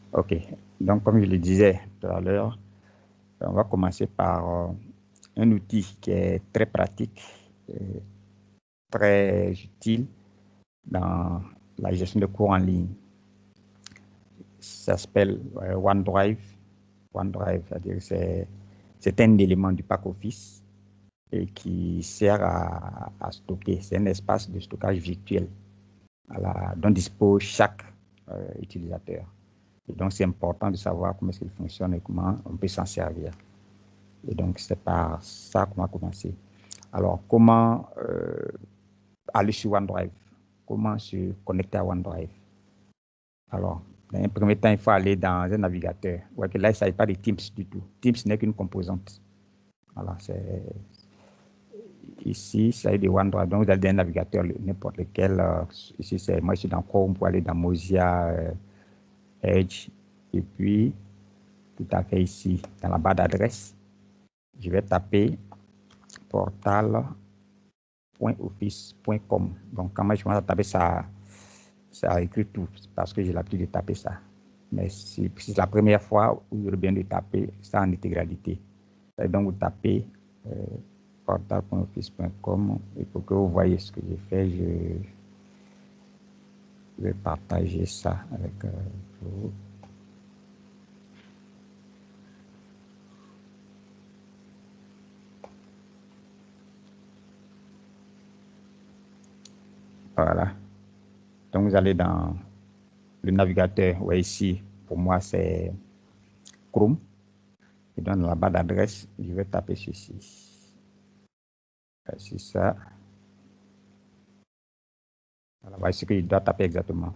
Ok, donc comme je le disais tout à l'heure, on va commencer par un outil qui est très pratique, très utile dans la gestion de cours en ligne. Ça s'appelle OneDrive. OneDrive, c'est-à-dire c'est un élément du pack Office et qui sert à stocker. C'est un espace de stockage virtuel dont dispose chaque utilisateur. Et donc, c'est important de savoir comment est-ce qu'il fonctionne et comment on peut s'en servir. Et donc, c'est par ça qu'on va commencer. Alors, comment aller sur OneDrive? Comment se connecter à OneDrive? Alors, dans un premier temps, il faut aller dans un navigateur. Ouais, que là, il ne s'agit pas de Teams du tout. Teams n'est qu'une composante. Voilà, c'est ici, il s'agit de OneDrive. Donc, vous allez dans un navigateur, n'importe lequel. Ici, moi, je suis dans Chrome, pour aller dans Mozilla, Edge. Et puis, tout à fait ici, dans la barre d'adresse, je vais taper portal.office.com. Donc, quand moi je commence à taper ça, ça écrit tout, parce que j'ai l'habitude de taper ça. Mais si c'est la première fois, vous aurez bien de taper ça en intégralité. Et donc, vous tapez portal.office.com et pour que vous voyez ce que j'ai fait, je vais partager ça avec vous. Voilà. Donc, vous allez dans le navigateur. Ouais, ici, pour moi, c'est Chrome. Et dans la barre d'adresse, je vais taper ceci. C'est ça. Voilà, voici ce que je dois taper exactement.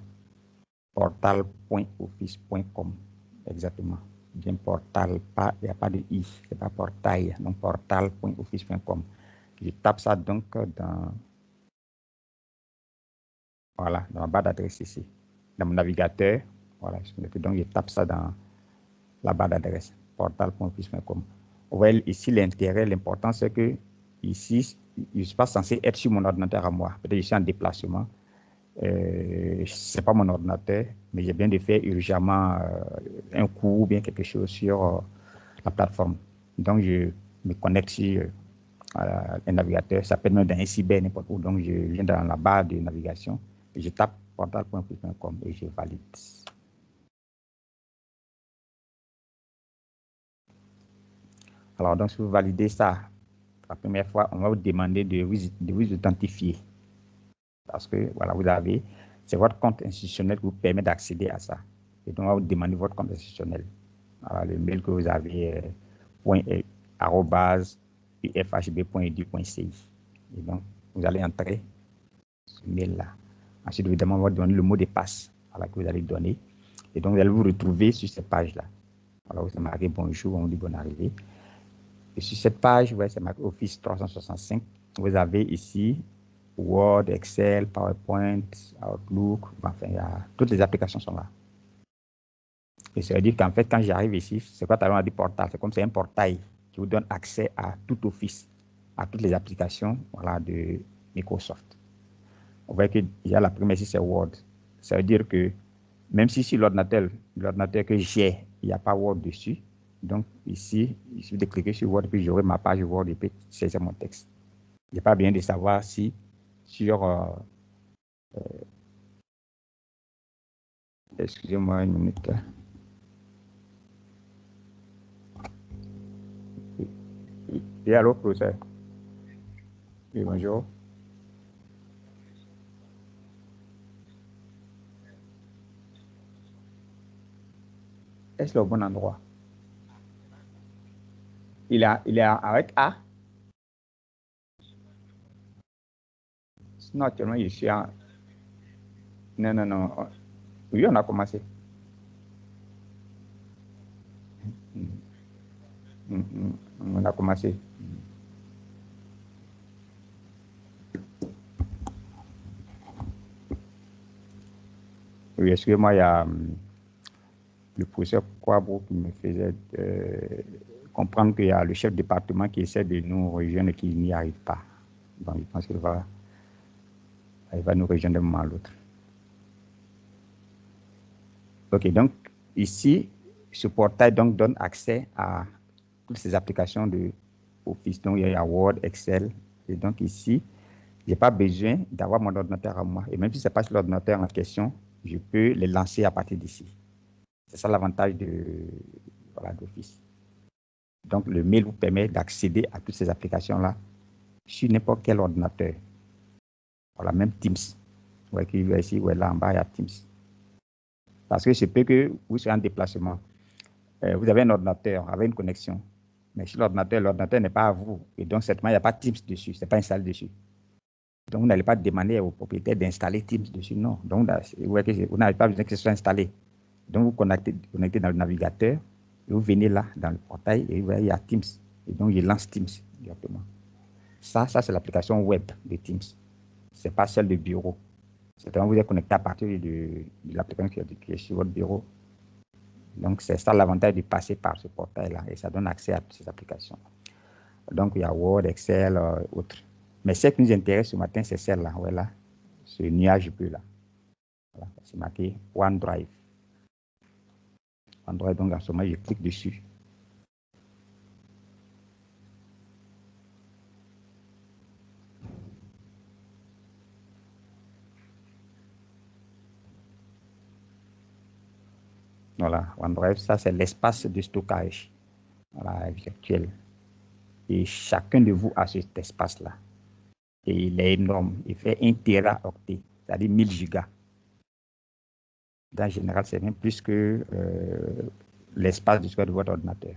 Portal.office.com. Exactement. Bien portal, il n'y a pas de i, c'est pas portail, donc portal.office.com. Je tape ça donc voilà, dans la barre d'adresse ici, dans mon navigateur. Voilà, donc je tape ça dans la barre d'adresse, portal.office.com. Vous voyez ici l'intérêt, l'important, c'est que ici, je ne suis pas censé être sur mon ordinateur à moi. Peut-être que je suis en déplacement. Ce n'est pas mon ordinateur, mais j'ai bien de faire urgemment un cours ou bien quelque chose sur la plateforme. Donc, je me connecte sur un navigateur, ça peut être dans un cyber, n'importe où. Donc, je viens dans la barre de navigation et je tape portal.office.com et je valide. Alors, donc, si vous validez ça, la première fois, on va vous demander de vous authentifier. Parce que, voilà, c'est votre compte institutionnel qui vous permet d'accéder à ça. Et donc, on va vous demander votre compte institutionnel. Alors, le mail que vous avez, @ufhb.edu.ci. Et donc, vous allez entrer ce mail-là. Ensuite, évidemment, on va vous donner le mot de passe que vous allez donner. Et donc, vous allez vous retrouver sur cette page-là. Alors, vous marqué bonjour, on dit bonne arrivée. Et sur cette page, c'est marqué Office 365. Vous avez ici Word, Excel, PowerPoint, Outlook, enfin, toutes les applications sont là. Et ça veut dire qu'en fait, quand j'arrive ici, c'est quoi on a dit portal? C'est comme c'est un portail qui vous donne accès à tout Office, à toutes les applications de Microsoft. On voit qu'il y a la première ici, c'est Word. Ça veut dire que même si sur l'ordinateur que j'ai, il n'y a pas Word dessus, donc ici, il suffit de cliquer sur Word, puis j'aurai ma page Word et puis saisir mon texte. Il n'est pas bien de savoir si sur... excusez-moi une minute. Et allô, professeur? Oui, bonjour. Est-ce le bon endroit? Il est avec A? Non, actuellement, je suis en... Non, non, non. Oui, on a commencé. On a commencé. Oui, excusez-moi, il y a le professeur Kwabo qui me faisait comprendre qu'il y a le chef de département qui essaie de nous rejoindre et qui n'y arrive pas. Donc, je pense qu'il va nous rejoindre d'un moment à l'autre. Ok, donc, ici, ce portail donc donne accès à toutes ces applications de Office. Donc, il y a Word, Excel. Et donc, ici, je n'ai pas besoin d'avoir mon ordinateur à moi. Et même si ce n'est pas sur l'ordinateur en question, je peux les lancer à partir d'ici. C'est ça l'avantage d'Office. Donc, le mail vous permet d'accéder à toutes ces applications-là sur n'importe quel ordinateur. Voilà, même Teams. Vous voyez ici, ou là en bas, il y a Teams. Parce que c'est peut que vous soyez en déplacement. Vous avez un ordinateur avec une connexion. Mais sur l'ordinateur n'est pas à vous. Et donc, certainement, il n'y a pas Teams dessus. Ce n'est pas installé dessus. Donc, vous n'allez pas demander au propriétaire d'installer Teams dessus. Non. Donc, vous n'avez pas besoin que ce soit installé. Donc, vous connectez dans le navigateur et vous venez là, dans le portail, et vous voyez, il y a Teams. Et donc, il lance Teams directement. Ça c'est l'application web de Teams. Ce n'est pas celle de bureau. Certainement, vous êtes connecté à partir de l'application qui est sur votre bureau. Donc, c'est ça l'avantage de passer par ce portail-là et ça donne accès à toutes ces applications. Donc, il y a Word, Excel, autres. Mais ce qui nous intéresse ce matin, c'est celle-là, voilà, ce nuage bleu là. Voilà, c'est marqué OneDrive. OneDrive, donc en ce moment, je clique dessus. Voilà, OneDrive, ça c'est l'espace de stockage, voilà, virtuel. Et chacun de vous a cet espace-là. Et il est énorme. Il fait 1 téraoctet, c'est-à-dire 1000 gigas. En général, c'est même plus que l'espace de stockage de votre ordinateur.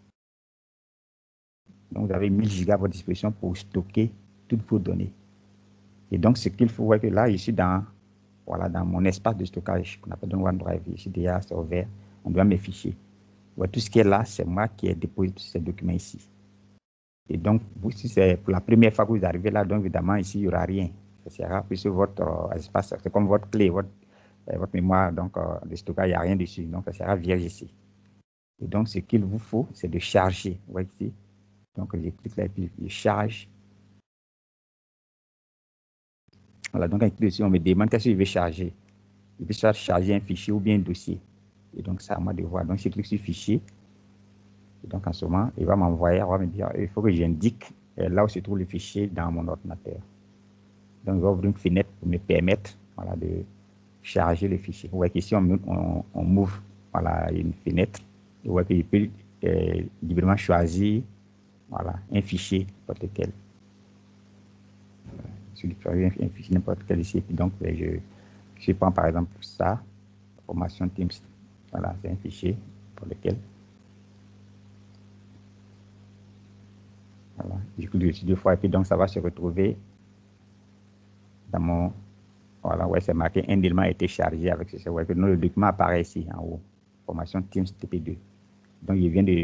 Donc, vous avez 1000 gigas à votre disposition pour stocker toutes vos données. Et donc, ce qu'il faut voir que là, je suis dans mon espace de stockage qu'on appelle OneDrive. Ici, déjà, c'est ouvert. On doit mes fichiers. Ouais, tout ce qui est là, c'est moi qui ai déposé tous ces documents ici. Et donc, vous, si c'est pour la première fois que vous arrivez là, donc évidemment, ici, il n'y aura rien. Ça sera puisque votre espace, c'est comme votre clé, votre mémoire donc, de stockage, il n'y a rien dessus. Donc, ça sera vierge ici. Et donc, ce qu'il vous faut, c'est de charger. Vous voyez ici. Donc, je clique là et puis je charge. Voilà, donc, ici, on me demande qu'est-ce que je vais charger. Je vais soit charger un fichier ou bien un dossier. Et donc, c'est à moi de voir. Donc, je clique sur fichier. Et donc, en ce moment, il va m'envoyer, il va me dire, il faut que j'indique là où se trouve le fichier dans mon ordinateur. Donc, il va ouvrir une fenêtre pour me permettre voilà, de charger le fichier. Vous voyez qu'ici, on m'ouvre voilà, une fenêtre. Vous voyez que je peux librement choisir voilà, un fichier, n'importe lequel. Je peux choisir un fichier n'importe quel ici. Et puis donc, je prends par exemple ça, formation Teams. Voilà, c'est un fichier pour lequel. Voilà, je clique dessus 2 fois et puis donc ça va se retrouver dans mon. Voilà, ouais, c'est marqué un élément a été chargé avec ce. Ouais, que le document apparaît ici en haut. Formation Teams TP2. Donc, il vient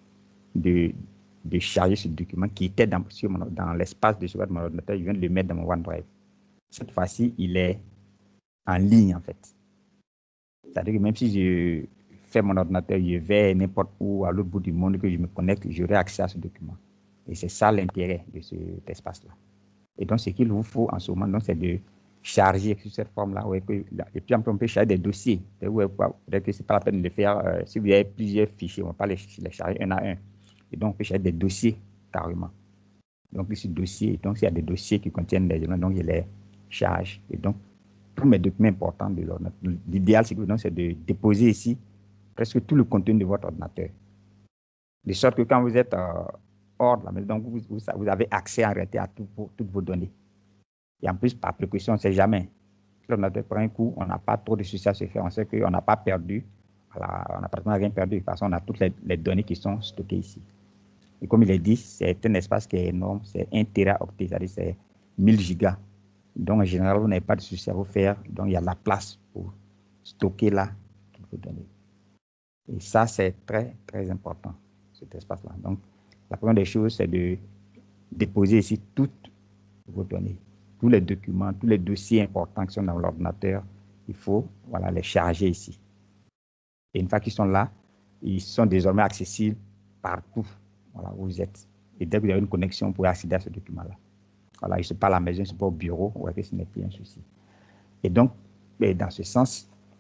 de charger ce document qui était dans l'espace de mon ordinateur. Je viens de le mettre dans mon OneDrive. Cette fois-ci, il est en ligne en fait. C'est-à-dire que même si je fais mon ordinateur, je vais n'importe où à l'autre bout du monde, que je me connecte, j'aurai accès à ce document. Et c'est ça l'intérêt de cet espace-là. Et donc, ce qu'il vous faut en ce moment, c'est de charger sur cette forme-là. Et puis, on peut charger des dossiers. Peut-être que ce n'est pas la peine de le faire. Si vous avez plusieurs fichiers, on ne va pas les charger un à un. Et donc, on peut charger des dossiers carrément. Donc, ici, dossier. Donc, s'il y a des dossiers qui contiennent des éléments, donc je les charge. Et donc, tous mes documents importants de l'ordinateur. L'idéal, c'est de déposer ici presque tout le contenu de votre ordinateur. De sorte que quand vous êtes hors de la maison, vous avez accès en réalité à toutes vos données. Et en plus, par précaution, on ne sait jamais. Si l'ordinateur prend un coup, on n'a pas trop de soucis à se faire. On sait qu'on n'a pas perdu. Voilà, on n'a pratiquement rien perdu. De toute façon, on a toutes les données qui sont stockées ici. Et comme il est dit, c'est un espace qui est énorme. C'est 1 téraoctet, c'est-à-dire c'est 1000 gigas. Donc, en général, vous n'avez pas de soucis à vous faire. Donc, il y a la place pour stocker là toutes vos données. Et ça, c'est très, très important, cet espace-là. Donc, la première des choses, c'est de déposer ici toutes vos données. Tous les documents, tous les dossiers importants qui sont dans l'ordinateur, il faut voilà, les charger ici. Et une fois qu'ils sont là, ils sont désormais accessibles partout voilà, où vous êtes. Et dès que vous avez une connexion, vous pouvez accéder à ce document-là. Voilà, je ne suis pas à la maison, je ne suis pas au bureau, ouais, ce n'est plus un souci. Et donc, dans ce sens,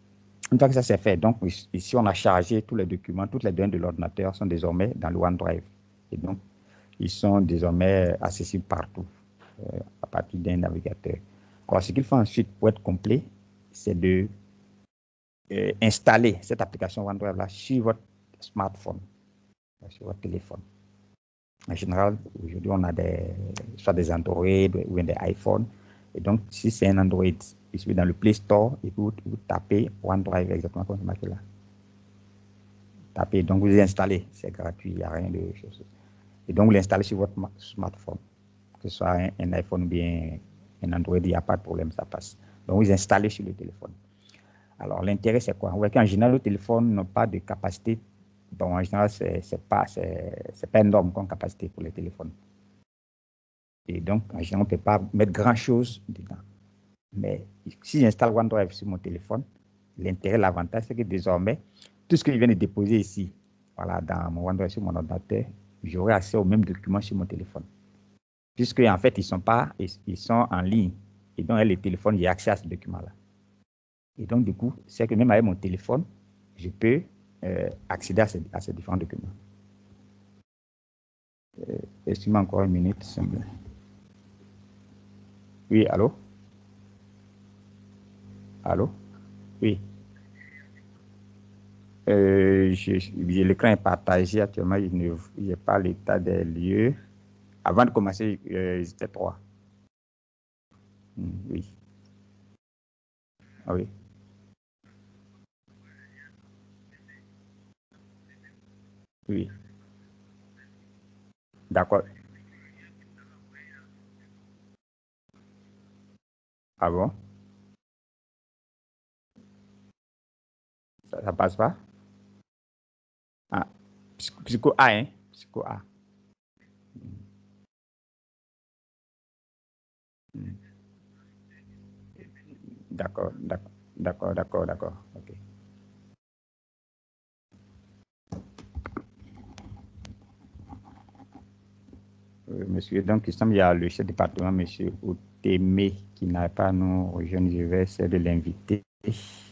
Une fois que ça c'est fait, donc ici on a chargé tous les documents, toutes les données de l'ordinateur sont désormais dans le OneDrive. Et donc, ils sont désormais accessibles partout à partir d'un navigateur. Alors, ce qu'il faut ensuite pour être complet, c'est de installer cette application OneDrive là sur votre smartphone, sur votre téléphone. En général, aujourd'hui, on a soit des Android ou des iPhones. Et donc, si c'est un Android, il suffit dans le Play Store et vous tapez OneDrive exactement comme c'est marqué là. Tapez, donc vous installez, c'est gratuit, il n'y a rien de chose. Et donc, vous l'installez sur votre smartphone, que ce soit un iPhone ou bien un Android, il n'y a pas de problème, ça passe. Donc, vous installez sur le téléphone. Alors, l'intérêt, c'est quoi? On voit qu'en général, le téléphone n'a pas de capacité. Bon, en général, ce n'est pas énorme comme capacité pour les téléphones. Et donc, en général, on ne peut pas mettre grand-chose dedans. Mais si j'installe OneDrive sur mon téléphone, l'intérêt, l'avantage, c'est que désormais, tout ce que je viens de déposer ici, voilà, dans mon OneDrive sur mon ordinateur, j'aurai accès aux mêmes documents sur mon téléphone. Puisque, en fait, ils sont en ligne. Et donc, avec le téléphone, j'ai accès à ces documents-là. Et donc, du coup, c'est que même avec mon téléphone, je peux accéder à ces différents documents. Excuse-moi encore une minute. Oui, allô? Allô? Oui. L'écran est partagé actuellement. Je n'ai pas l'état des lieux. Avant de commencer, ils étaient 3. Oui. Ah oui. Oui. D'accord. Ah bon? Ça passe pas? Ah. Psycho A, hein? Psycho A. D'accord, d'accord. OK. Monsieur, donc, il y a le chef de département, monsieur Outémé, qui n'a pas nous rejoindre. Je vais essayer de l'inviter. Oui,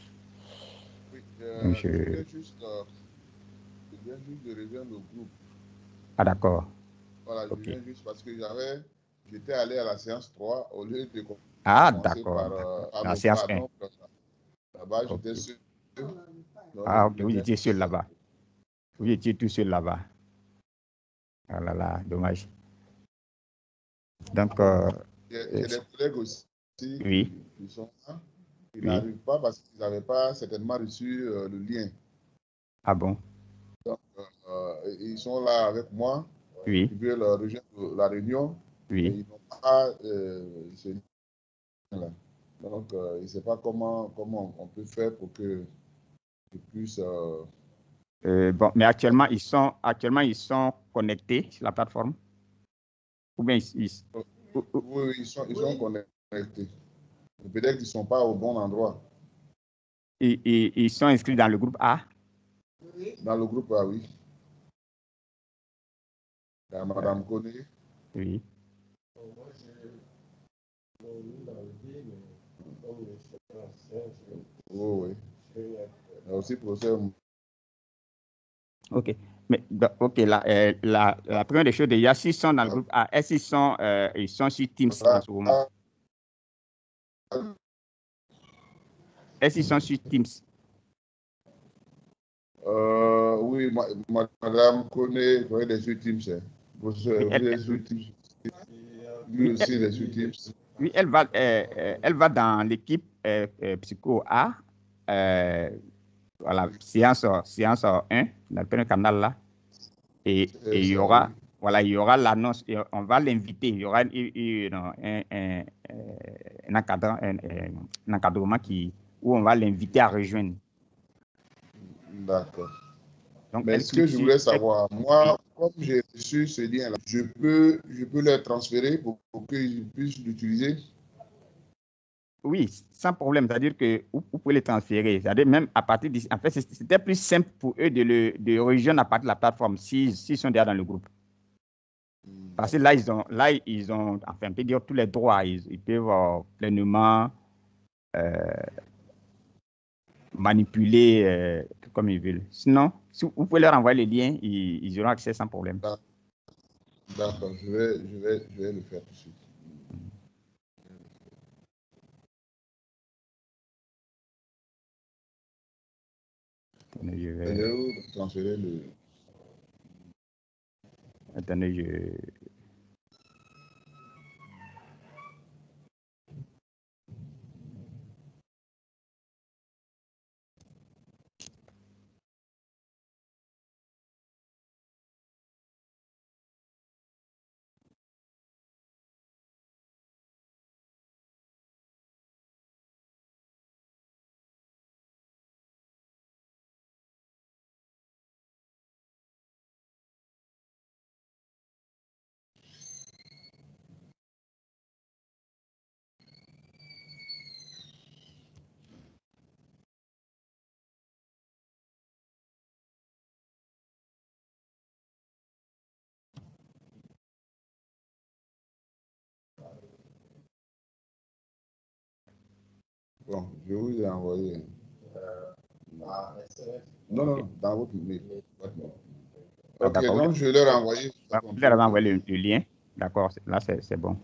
je viens juste de rejoindre le groupe. Ah, d'accord. Voilà, je OK. viens juste parce que j'étais allé à la séance 3 au lieu de Ah, commencer d'accord. par La le séance 1. pardon. Là-bas, j'étais OK. seul. Ah, OK, vous étiez seul là-bas. Vous étiez tout seul là-bas. Ah là là, dommage. Donc, J'ai des collègues aussi oui. qui sont là. Ils Oui. n'arrivent pas parce qu'ils n'avaient pas certainement reçu le lien. Ah bon? Donc, ils sont là avec moi. Oui. Ils veulent rejoindre la réunion. Et Oui. ils n'ont pas ce lien-là. Donc, je ne sais pas comment on peut faire pour que je puisse. Bon, mais actuellement, ils sont connectés sur la plateforme? Ou bien Oui, ils sont connectés. Peut-être qu'ils ne sont pas au bon endroit. ils sont inscrits dans le groupe A? Dans le groupe, oui. Il y a Madame Koné. Oui. Oui. Il y a aussi professeur. OK. Mais, OK, la première des choses, déjà, s'ils sont dans le groupe A, est-ce qu'ils sont sur Teams en ce moment? Est-ce qu'ils sont sur Teams? Oui, Madame Koné, vous êtes sur Teams. Vous Oui, êtes sur Teams. Lui aussi, il est sur Teams. oui, elle va dans l'équipe Psycho A, voilà, séance 1, dans le premier canal là, et il y aura, Oui. voilà, il y aura l'annonce, on va l'inviter, il y aura un encadrement où on va l'inviter à rejoindre. D'accord. Donc, Mais elle ce que clique je sur, voulais savoir, moi, oui, comme j'ai reçu ce lien-là, je peux le transférer pour qu'ils puissent l'utiliser. oui, sans problème. C'est-à-dire que vous pouvez les transférer. C'est-à-dire même à partir d'ici. En fait, c'était plus simple pour eux de rejoindre à partir de la plateforme s'ils sont déjà dans le groupe. Parce que là, ils ont, enfin, on peut dire tous les droits. Ils peuvent pleinement manipuler comme ils veulent. Sinon, si vous pouvez leur envoyer le lien, ils auront accès sans problème. D'accord, je vais le faire tout de suite. Attendez, je vais... Allez transférer le... Attendez, je... Bon, je vous ai envoyé. Non, non, dans votre mail. Ah, Ok, d'accord. donc je leur ai envoyé. Vous leur avez envoyé le lien. D'accord, là, c'est bon.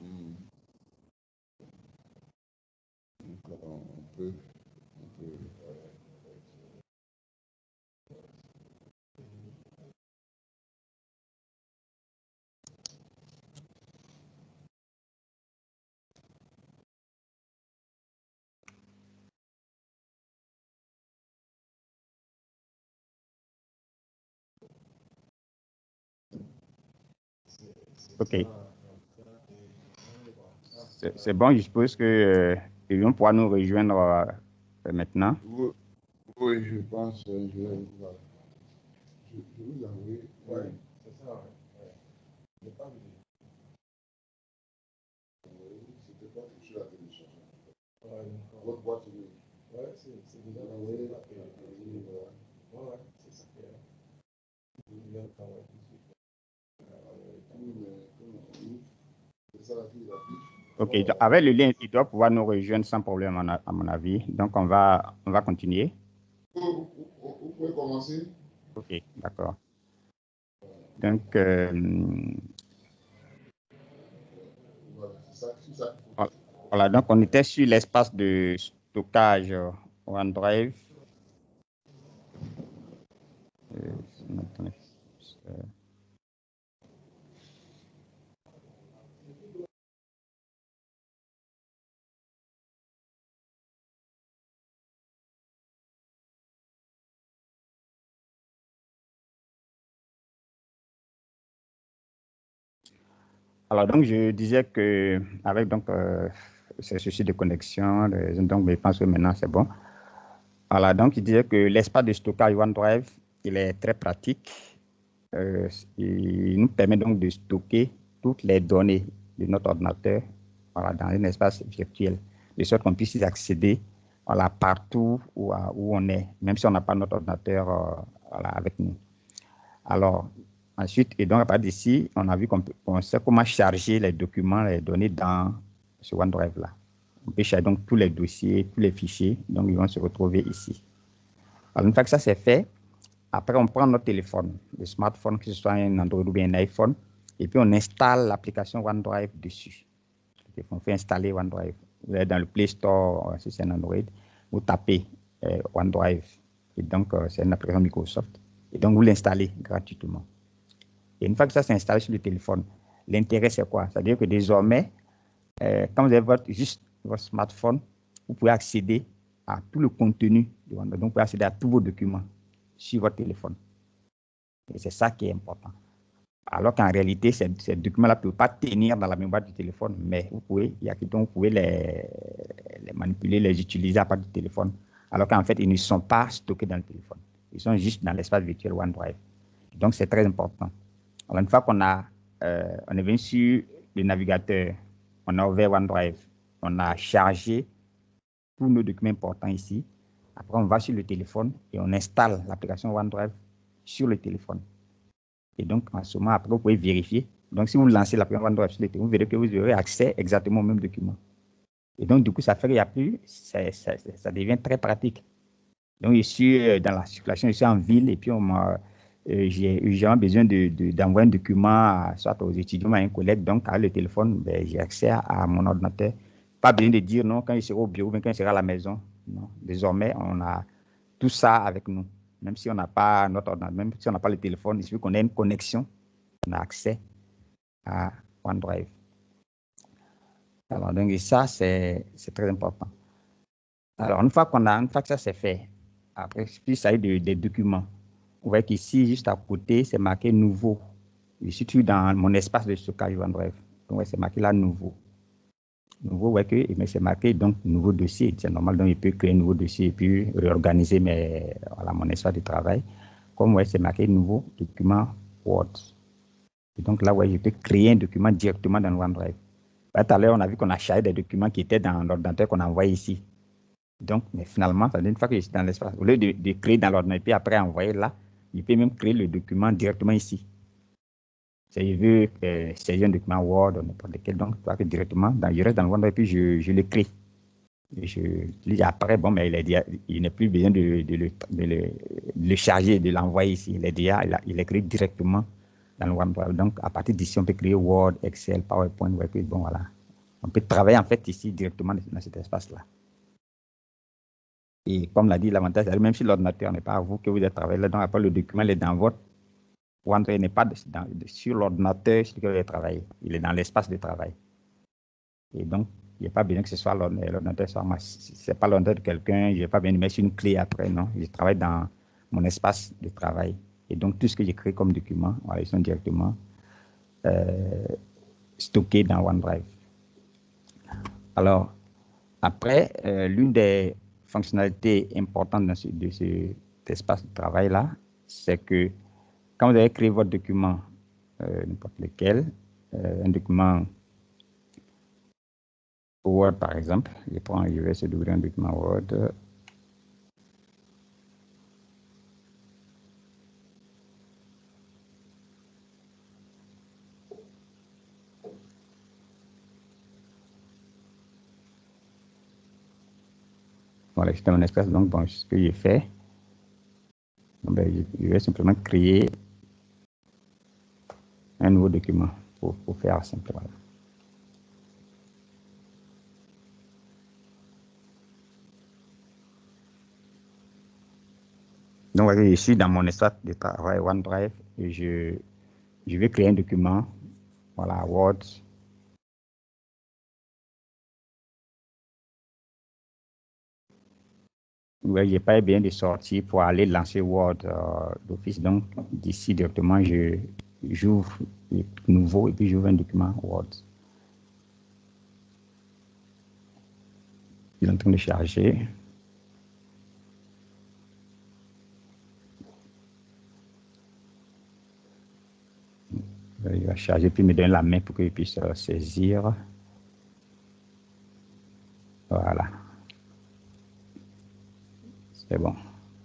Donc, on peut... OK. C'est bon, je suppose que ils vont pouvoir nous rejoindre maintenant. Oui, je pense, je vais vous envoyer. Oui, c'est ça, ouais. C'était pas quelque chose à télécharger. Votre boîte, oui. Ouais, c'est déjà envoyé. Ouais, c'est ça. OK, avec le lien, il doit pouvoir nous rejoindre sans problème, à mon avis. Donc, on va continuer. Vous pouvez commencer. OK, d'accord. Donc, voilà, donc on était sur l'espace de stockage OneDrive. Alors, donc, je disais que avec donc ces soucis de connexion, donc, je pense que maintenant, c'est bon. Voilà, donc, il disait que l'espace de stockage OneDrive, il est très pratique. Il nous permet donc de stocker toutes les données de notre ordinateur, voilà, dans un espace virtuel, de sorte qu'on puisse y accéder, voilà, partout où on est, même si on n'a pas notre ordinateur voilà, avec nous. Alors, ensuite, et donc à partir d'ici, on a vu qu'on sait comment charger les documents, les données dans ce OneDrive-là. On peut charger donc tous les dossiers, tous les fichiers, donc ils vont se retrouver ici. Alors, une fois que ça c'est fait, après on prend notre téléphone, le smartphone, que ce soit un Android ou bien un iPhone, et puis on installe l'application OneDrive dessus. On fait installer OneDrive. Vous allez dans le Play Store, si c'est un Android, vous tapez OneDrive. Et donc, c'est une application Microsoft. Et donc, vous l'installez gratuitement. Et une fois que ça s'est installé sur le téléphone, l'intérêt, c'est quoi? C'est-à-dire que désormais, quand vous avez juste votre smartphone, vous pouvez accéder à tout le contenu de OneDrive. Donc, vous pouvez accéder à tous vos documents sur votre téléphone. Et c'est ça qui est important. Alors qu'en réalité, ces documents-là ne peuvent pas tenir dans la mémoire du téléphone, mais vous pouvez les manipuler, les utiliser à partir du téléphone. Alors qu'en fait, ils ne sont pas stockés dans le téléphone. Ils sont juste dans l'espace virtuel OneDrive. Donc, c'est très important. Alors, une fois qu'on on est venu sur le navigateur, on a ouvert OneDrive, on a chargé tous nos documents importants ici. Après, on va sur le téléphone et on installe l'application OneDrive sur le téléphone. Et donc, en ce moment, après, vous pouvez vérifier. Donc, si vous lancez l'application OneDrive sur le téléphone, vous verrez que vous aurez accès exactement au même document. Et donc, du coup, ça fait qu'il n'y a plus, ça devient très pratique. Donc, je suis dans la circulation, je suis en ville et puis j'ai urgemment besoin d'envoyer un document, soit aux étudiants ou à un collègue. Donc, avec le téléphone, ben, j'ai accès à mon ordinateur. Pas besoin de dire non quand je serai au bureau, mais quand je serai à la maison. Non. Désormais, on a tout ça avec nous. Même si on n'a pas notre ordinateur, même si on n'a pas le téléphone, il suffit qu'on ait une connexion, on a accès à OneDrive. Alors, donc, ça, c'est très important. Alors, une fois que ça c'est fait, après, puis ça y est des documents. Vous voyez qu'ici, juste à côté, c'est marqué nouveau. Je suis toujours dans mon espace de stockage OneDrive. Donc, ouais, c'est marqué là nouveau. Nouveau, ouais, mais c'est marqué donc nouveau dossier. C'est normal, donc il peut créer un nouveau dossier et puis réorganiser mon espace de travail. Comme ouais, c'est marqué nouveau document Word. Et donc là, ouais, je peux créer un document directement dans OneDrive. Tout à l'heure, on a vu qu'on a chargé des documents qui étaient dans l'ordinateur qu'on a envoyé ici. Donc, mais finalement, ça veut dire une fois que je suis dans l'espace, au lieu de créer dans l'ordinateur, puis après envoyer là, je peux même créer le document directement ici. Si je veux saisir un document Word ou n'importe lequel, donc directement, je reste dans le OneDrive et puis je le crée. Et je lis après, bon, mais il n'a plus besoin de le charger, de l'envoyer ici. Il est créé directement dans le OneDrive. Donc, à partir d'ici, on peut créer Word, Excel, PowerPoint, bon, voilà. On peut travailler en fait ici directement dans cet espace-là. Et comme l'a dit, l'avantage, même si l'ordinateur n'est pas à vous que vous êtes travaillé là, donc après le document, il est dans votre OneDrive, n'est pas sur l'ordinateur sur lequel vous avez travaillé. Il est dans l'espace de travail. Et donc, il n'y a pas besoin que ce soit l'ordinateur soit moi. Si ce n'est pas l'ordinateur de quelqu'un, je n'ai pas besoin de mettre une clé après, non. Je travaille dans mon espace de travail. Et donc, tout ce que j'ai créé comme document, voilà, ils sont directement stockés dans OneDrive. Alors, après, l'une des fonctionnalités importantes de cet espace de travail-là, c'est que quand vous avez créé votre document, n'importe lequel, un document Word par exemple, je vais essayer d'ouvrir un document Word. Voilà, c'est mon espace, donc bon, ce que j'ai fait, donc, ben, je vais simplement créer un nouveau document pour faire simple. Voilà. Donc, voilà, je suis dans mon espace de travail OneDrive et je vais créer un document, voilà, Word. Ouais, j'ai pas bien de sortir pour aller lancer Word d'office. Donc, d'ici directement, j'ouvre nouveau et puis j'ouvre un document Word. Il est en train de charger. Il va charger puis me donner la main pour que je puisse saisir. Voilà. C'est bon.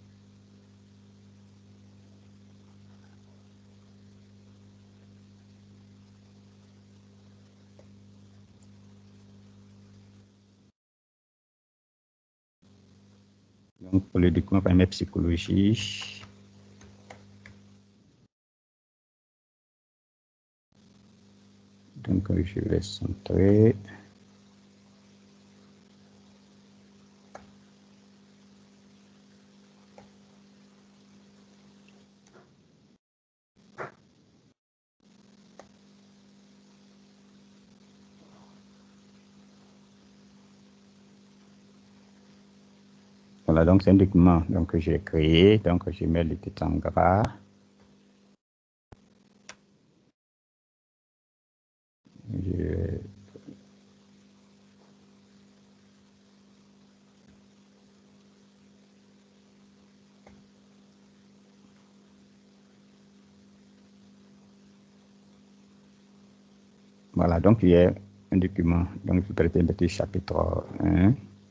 Donc, pour le document, on va mettre psychologie. Donc, je vais centrer. Voilà, donc c'est un document que j'ai créé. Donc, je mets le titre en gras. Voilà, donc il y a un document. Donc, je peux mettre chapitre 1.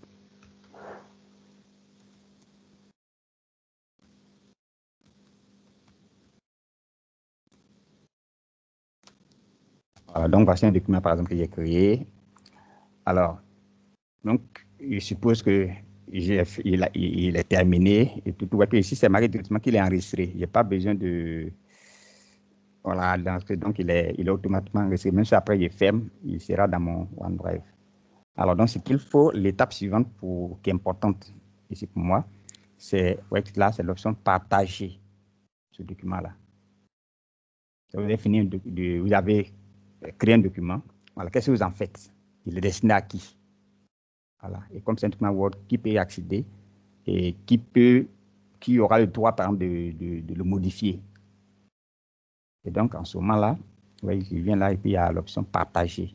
Voilà, donc, voici un document, par exemple, que j'ai créé. Alors, donc, je suppose que il est terminé. Et tout, ouais, que ici, c'est marqué directement qu'il est enregistré. Je n'ai pas besoin de... Voilà, donc il est automatiquement enregistré. Même si après je ferme, il sera dans mon OneDrive. Alors, donc, ce qu'il faut, l'étape suivante qui est importante ici pour moi, c'est là, c'est l'option partager ce document-là. Vous avez fini, vous avez créé un document. Voilà, qu'est-ce que vous en faites? Il est destiné à qui? Voilà. Et comme c'est un document Word, qui peut y accéder et qui aura le droit, par exemple, de le modifier. Et donc, en ce moment-là, ouais, je viens là et puis il y a l'option partager.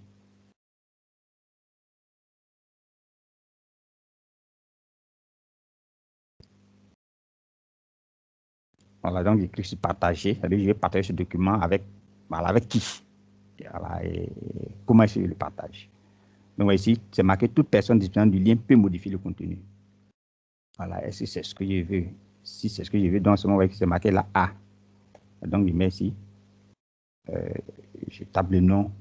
Voilà, donc je clique sur partager. C'est-à-dire que je vais partager ce document avec qui? Voilà, et comment est-ce que je le partage? Donc ici, c'est marqué toute personne disposant du lien peut modifier le contenu. Voilà, est-ce que c'est ce que je veux? Si c'est ce que je veux, dans ce moment, c'est marqué là A. Donc je mets ici, je tape le nom.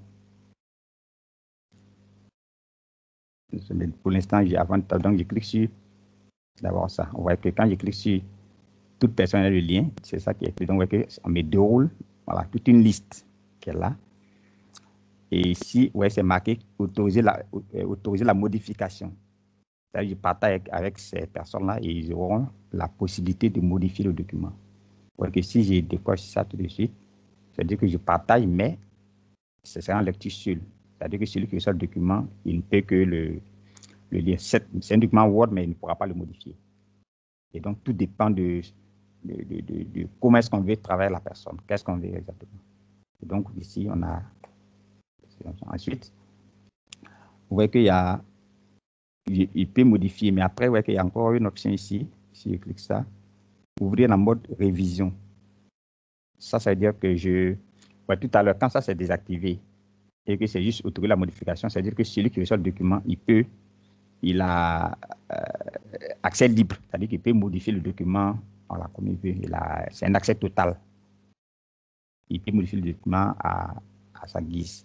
Pour l'instant, donc je clique sur d'abord ça. On voit que quand je clique sur toute personne a le lien, c'est ça qui est fait. Donc on voit qu'on me déroule, voilà, toute une liste qui est là. Et ici, ouais, c'est marqué autoriser la modification. Je partage avec ces personnes-là et ils auront la possibilité de modifier le document. Donc, si je décoche ça tout de suite, c'est-à-dire que je partage, mais ce sera en lecture seule. C'est-à-dire que celui qui reçoit le document, il ne peut que le lire. C'est un document Word, mais il ne pourra pas le modifier. Et donc, tout dépend de comment est-ce qu'on veut travailler la personne. Qu'est-ce qu'on veut exactement. Et donc, ici, on a... Ensuite, vous voyez qu'il y a... Il peut modifier, mais après, vous voyez qu'il y a encore une option ici. Si je clique ça, ouvrir en mode révision. Ça veut dire que ouais, tout à l'heure, quand ça c'est désactivé et que c'est juste autoriser la modification, c'est-à-dire que celui qui reçoit le document, il a accès libre, c'est-à-dire qu'il peut modifier le document voilà, comme il veut. C'est un accès total. Il peut modifier le document à sa guise.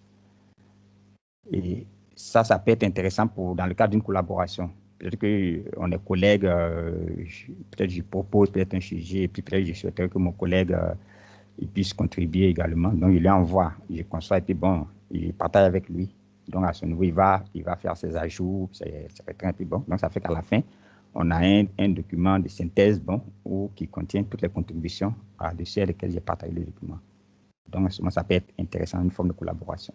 Et ça peut être intéressant dans le cadre d'une collaboration. Peut-être qu'on est collègues, peut-être je propose peut-être un sujet, et puis peut-être je souhaiterais que mon collègue il puisse contribuer également. Donc, il lui envoie, je conçois, et puis bon, il partage avec lui. Donc, à ce niveau, il va faire ses ajouts, ses retraits, et puis bon. Donc, ça fait qu'à la fin, on a un document de synthèse, bon, qui contient toutes les contributions dessus à lesquelles j'ai partagé le document. Donc, ça peut être intéressant, une forme de collaboration.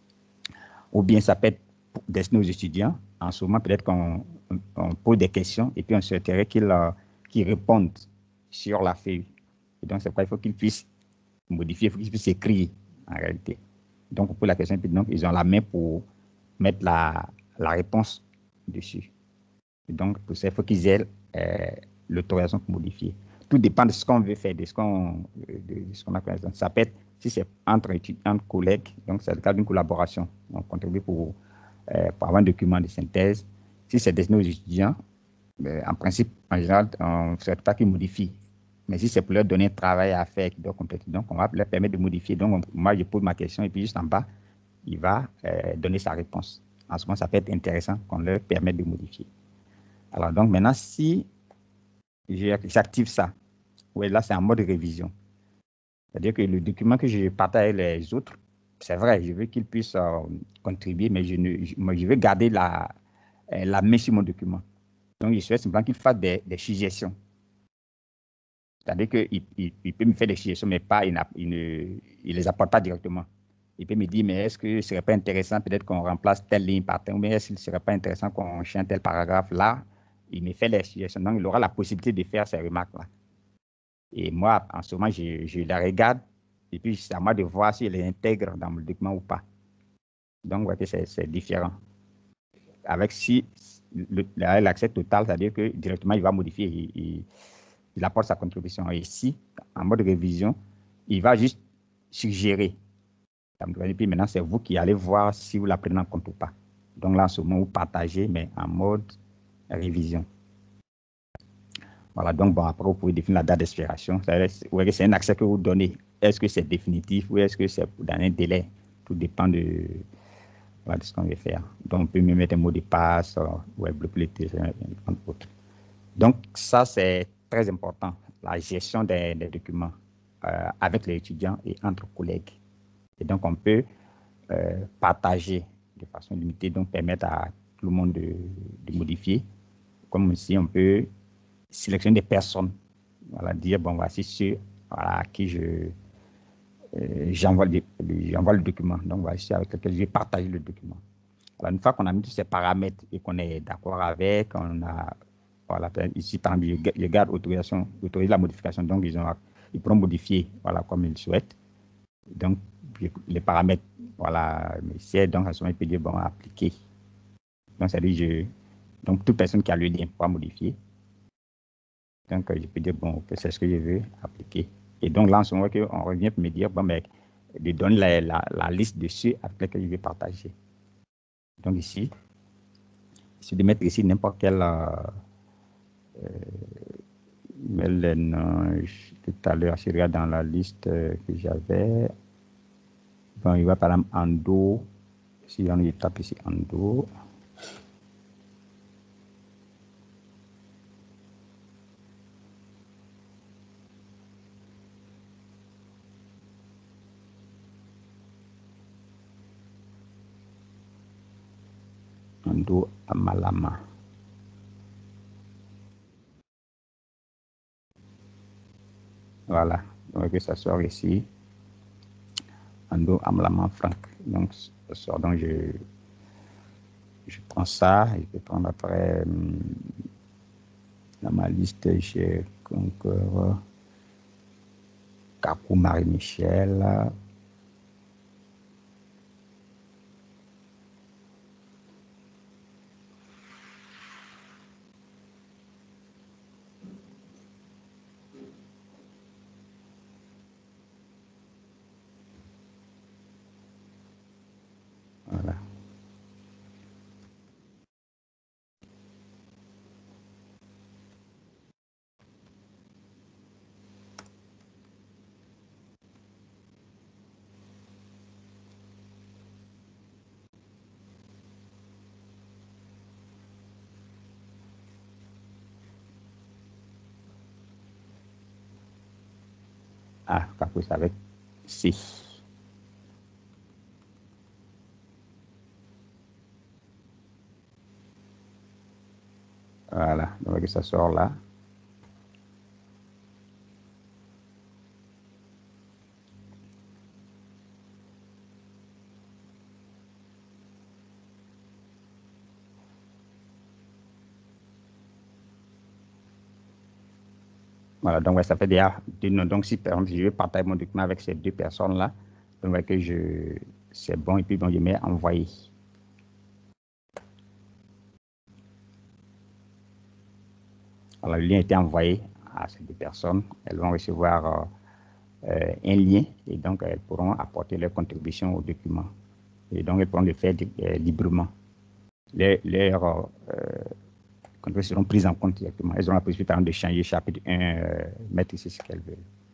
Ou bien, ça peut être destiné aux étudiants. En ce moment, peut-être qu'on pose des questions et puis on souhaiterait qu'ils répondent sur la feuille. Et donc, c'est pourquoi il faut qu'ils puissent modifier, il faut qu'ils puissent écrire en réalité. Donc, pour la question, donc, ils ont la main pour mettre la réponse dessus. Et donc, pour ça, il faut qu'ils aient l'autorisation pour modifier. Tout dépend de ce qu'on veut faire, de ce qu'on a connaissance. Ça peut être, si c'est entre collègues, donc c'est le cas d'une collaboration. On contribue pour avoir un document de synthèse. Si c'est destiné aux étudiants, en principe, en général, on ne souhaite pas qu'ils modifient. Mais si c'est pour leur donner un travail à faire qui doit compléter, donc on va leur permettre de modifier. Donc, moi, je pose ma question et puis juste en bas, il va donner sa réponse. En ce moment, ça peut être intéressant qu'on leur permette de modifier. Alors, donc maintenant, si j'active ça, ouais, là, c'est en mode révision. C'est-à-dire que le document que je partage avec les autres, c'est vrai, je veux qu'ils puissent contribuer, mais je veux garder la main sur mon document. Donc, je souhaite simplement qu'ils fassent des suggestions. C'est-à-dire qu'il peut me faire des suggestions, mais il ne les apporte pas directement. Il peut me dire, mais est-ce que ce ne serait pas intéressant peut-être qu'on remplace telle ligne par telle, ou bien est-ce qu'il ne serait pas intéressant qu'on change tel paragraphe là? Il me fait les suggestions. Donc, il aura la possibilité de faire ces remarques-là. Et moi, en ce moment, je les regarde, et puis c'est à moi de voir si je les intègre dans le document ou pas. Donc, vous voyez, c'est différent. Avec l'accès total, c'est-à-dire que directement, il va modifier, il apporte sa contribution. Et ici, en mode révision, il va juste suggérer. Et puis maintenant, c'est vous qui allez voir si vous la prenez en compte ou pas. Donc là, en ce moment, vous partagez, mais en mode révision. Voilà, donc bon, après, vous pouvez définir la date d'expiration. C'est un accès que vous donnez. Est-ce que c'est définitif ou est-ce que c'est dans un délai? Tout dépend de ce qu'on veut faire. Donc, on peut même mettre un mot de passe, bloquer les téléphones, autres. Donc, ça, c'est très important, la gestion des documents avec les étudiants et entre collègues. Et donc, on peut partager de façon limitée, donc permettre à tout le monde de modifier. Comme ici, on peut sélectionner des personnes, voilà, dire, bon, voici ceux à qui j'envoie le document. Donc, voici avec lequel je vais partager le document. Alors, une fois qu'on a mis tous ces paramètres et qu'on est d'accord avec, on a, voilà, ici, par exemple, je garde autorisation, autoriser la modification. Donc, ils pourront modifier, voilà, comme ils souhaitent. Donc, les paramètres, voilà, mais donc, à ce moment, il peut dire, bon, appliquer. Donc, ça dit, donc, toute personne qui a le lien pourra modifier. Donc, je peux dire, bon, c'est ce que je veux appliquer. Et donc, là, en ce moment, on revient pour me dire, bon, mais de donner la liste de ceux avec lesquels je vais partager. Donc, ici, c'est de mettre ici n'importe quel tout à l'heure, je regarde dans la liste que j'avais. Bon, il va par exemple en dos. Si on tape ici en dos. En dos à Malama. Voilà, donc ça sort ici. Ando Amlaman Franck. Donc, ça sort. Donc, je prends ça. Je peux prendre après dans ma liste, j'ai encore Kakou Marie-Michel. Voilà. Ah, Kakou, c'est avec C. Voilà, donc ça sort là. Voilà, donc ouais, ça fait déjà deux noms. Donc, si par exemple, je veux partager mon document avec ces deux personnes-là, donc ouais, c'est bon, et puis bon, je mets envoyer. Alors, le lien a été envoyé à ces deux personnes. Elles vont recevoir un lien et donc elles pourront apporter leur contribution au document. Et donc, elles pourront le faire librement. Leurs contributions seront prises en compte directement. Elles auront la possibilité de changer chapitre 1, mettre ici ce qu'elles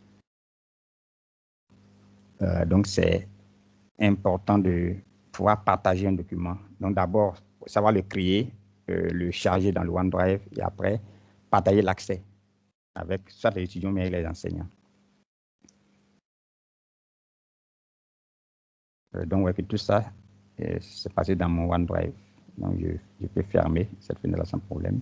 veulent. Donc, c'est important de pouvoir partager un document. Donc, d'abord, savoir le créer, le charger dans le OneDrive et après, partager l'accès avec soit les étudiants mais les enseignants. Donc, ouais, tout ça, c'est passé dans mon OneDrive. Donc, je peux fermer cette fenêtre-là sans problème.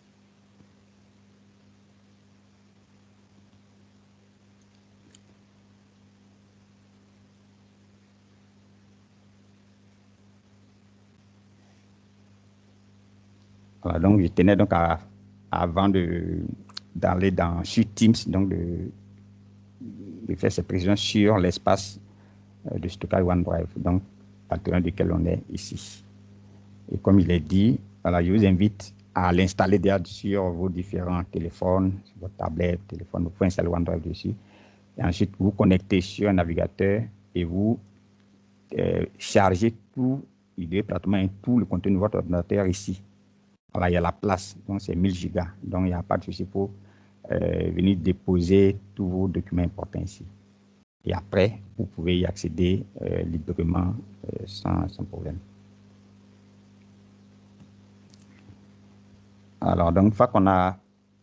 Voilà, donc, je tenais donc avant d'aller sur Teams, donc de faire ces précisions sur l'espace de stockage OneDrive, donc, à l'intérieur duquel on est ici. Et comme il est dit, voilà, je vous invite à l'installer sur vos différents téléphones, sur votre tablette, téléphone, vous pouvez installer OneDrive dessus. Et ensuite, vous connectez sur un navigateur et vous chargez tout, pratiquement tout le contenu de votre ordinateur ici. Voilà, il y a la place, donc c'est 1000 gigas. Donc, il n'y a pas de souci pour venir déposer tous vos documents importants ici. Et après, vous pouvez y accéder librement sans problème. Alors, donc, une fois qu'on a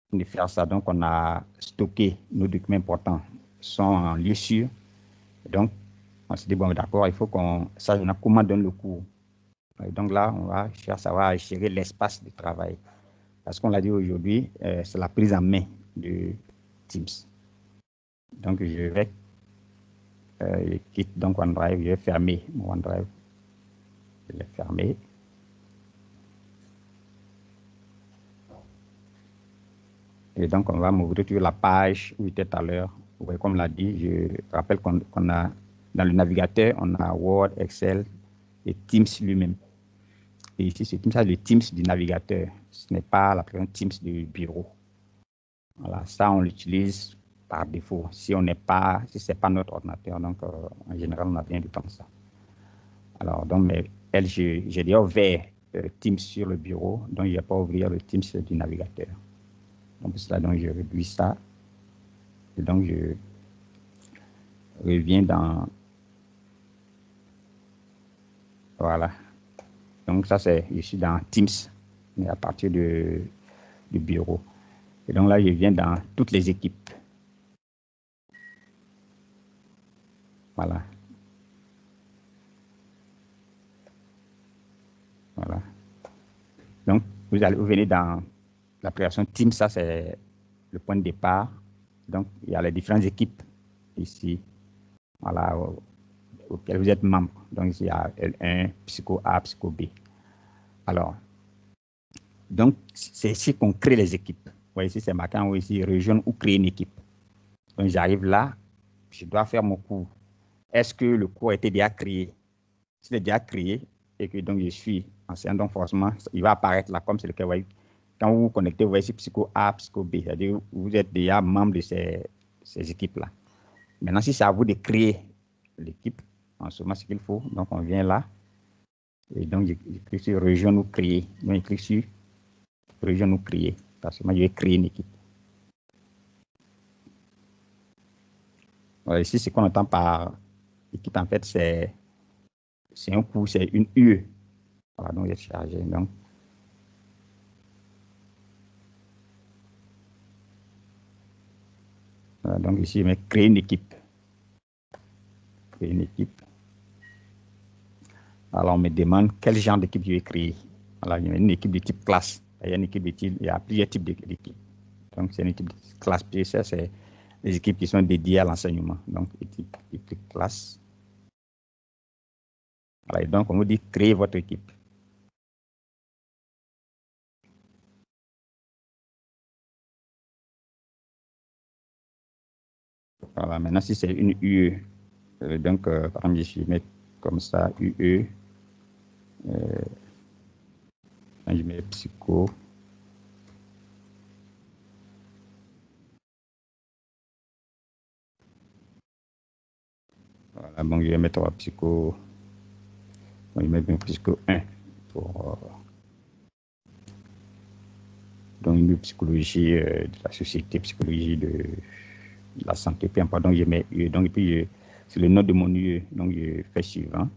de faire ça. Donc, on a stocké nos documents importants sont en lieu sûr. Donc, on s'est dit, bon, d'accord, il faut qu'on sache comment donne le cours. Et donc là, on va chercher à savoir gérer l'espace de travail. Parce qu'on l'a dit aujourd'hui, c'est la prise en main de Teams. Donc, je vais quitter donc OneDrive, je vais fermer mon OneDrive. Je vais fermer. Et donc, on va m'ouvrir sur la page où était tout à l'heure. Ouais, comme l'a dit, je rappelle qu'on a dans le navigateur, on a Word, Excel et Teams lui-même. Et ici, c'est comme ça le Teams du navigateur. Ce n'est pas l'application Teams du bureau. Voilà, ça, on l'utilise par défaut. Si ce n'est pas notre ordinateur, donc en général, on a bien du temps ça. Alors, donc, mais elle, j'ai déjà ouvert Teams sur le bureau, donc je ne vais pas ouvrir le Teams du navigateur. Donc, pour cela, donc, je réduis ça. Et donc, je reviens dans... Voilà. Donc, ça, je suis dans Teams, mais à partir du bureau. Et donc là, je viens dans toutes les équipes. Voilà. Voilà. Donc, vous venez dans l'application Teams, ça c'est le point de départ. Donc, il y a les différentes équipes ici, voilà, auxquelles vous êtes membre. Donc, ici, il y a L1, Psycho A, Psycho B. Alors, donc, c'est ici qu'on crée les équipes. Vous voyez ici, c'est marqué en haut ici, rejoindre ou créer une équipe. Donc, j'arrive là, je dois faire mon cours. Est-ce que le cours a été déjà créé? S'il est déjà créé et que donc je suis enseignant, donc forcément, il va apparaître là comme c'est le cas. Vous voyez, quand vous vous connectez, vous voyez ici Psycho A, Psycho B, c'est-à-dire vous êtes déjà membre de ces équipes-là. Maintenant, si c'est à vous de créer l'équipe, en ce moment, ce qu'il faut, donc on vient là, et donc je clique sur rejoindre ou créer. Donc je clique sur rejoindre ou créer, parce que moi, je vais créer une équipe. Alors, ici, ce qu'on entend par équipe, en fait, c'est un cours, c'est une UE. Voilà, donc j'ai chargé. Donc, voilà, donc ici, je vais créer une équipe. Créer une équipe. Alors, on me demande quel genre d'équipe je vais créer. Alors, il y a une équipe de type classe. Il y a une équipe de type, il y a plusieurs types d'équipes. Donc, c'est une équipe de classe. Puis ça, c'est les équipes qui sont dédiées à l'enseignement. Donc, équipe classe. Voilà, et donc, on vous dit créer votre équipe. Voilà, maintenant, si c'est une UE, donc, par exemple, je vais mettre comme ça, UE. Je mets psycho. Voilà, bon, je vais mettre psycho. Bon, je vais mettre psycho 1 pour. Donc, une psychologie de la société, psychologie de la santé, peu importe. Donc, je mets UE. Donc, et puis, c'est le nom de mon UE. Donc, je fais suivant.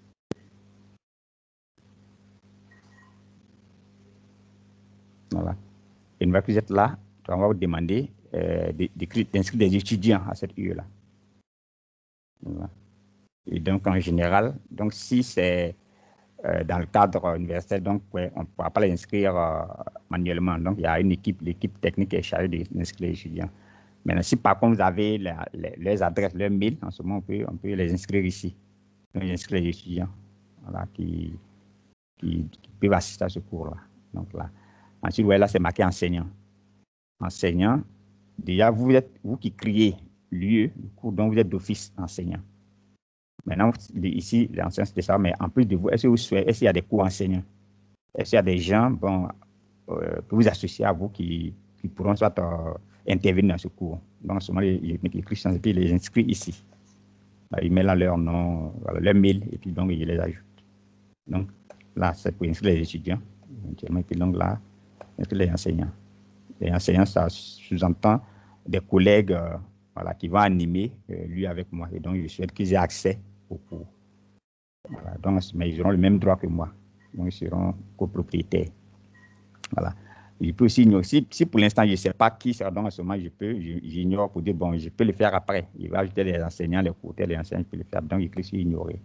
Voilà. Et une fois que vous êtes là, on va vous demander d'inscrire des étudiants à cette UE-là. Voilà. Et donc, en général, donc, si c'est dans le cadre universitaire, donc, ouais, on ne pourra pas les inscrire manuellement. Donc, il y a une équipe, l'équipe technique est chargée d'inscrire les étudiants. Maintenant, si par contre, vous avez leurs adresses, leurs mails, en ce moment, on peut les inscrire ici. Donc, inscrire les étudiants voilà, qui peuvent assister à ce cours-là. Donc, là. Ensuite, ouais, là, c'est marqué enseignant. Enseignant, déjà, vous qui créez l'UE, le cours dont vous êtes d'office enseignant. Maintenant, ici, l'enseignant, c'est ça, mais en plus de vous, est-ce qu'il y a des cours enseignants? Est-ce qu'il y a des gens bon, que vous associez à vous qui pourront soit intervenir dans ce cours? Donc, en ce moment, ils écrivent et puis ils les inscrivent ici. Ils mettent là leur nom, voilà, leur mail, et puis donc, ils les ajoutent. Donc, là, c'est pour inscrire les étudiants, éventuellement, et puis donc là, inscrire les enseignants. Les enseignants, ça sous-entend des collègues voilà, qui vont animer lui avec moi. Et donc, je souhaite qu'ils aient accès au cours. Voilà, donc, mais ils auront le même droit que moi. Donc, ils seront copropriétaires. Voilà. Je peux aussi ignorer. Si pour l'instant, je ne sais pas qui sera donc à ce moment, j'ignore pour dire, bon, je peux le faire après. Il va ajouter les enseignants, les cours, les enseignants, je peux le faire. Donc, je clique sur ignorer.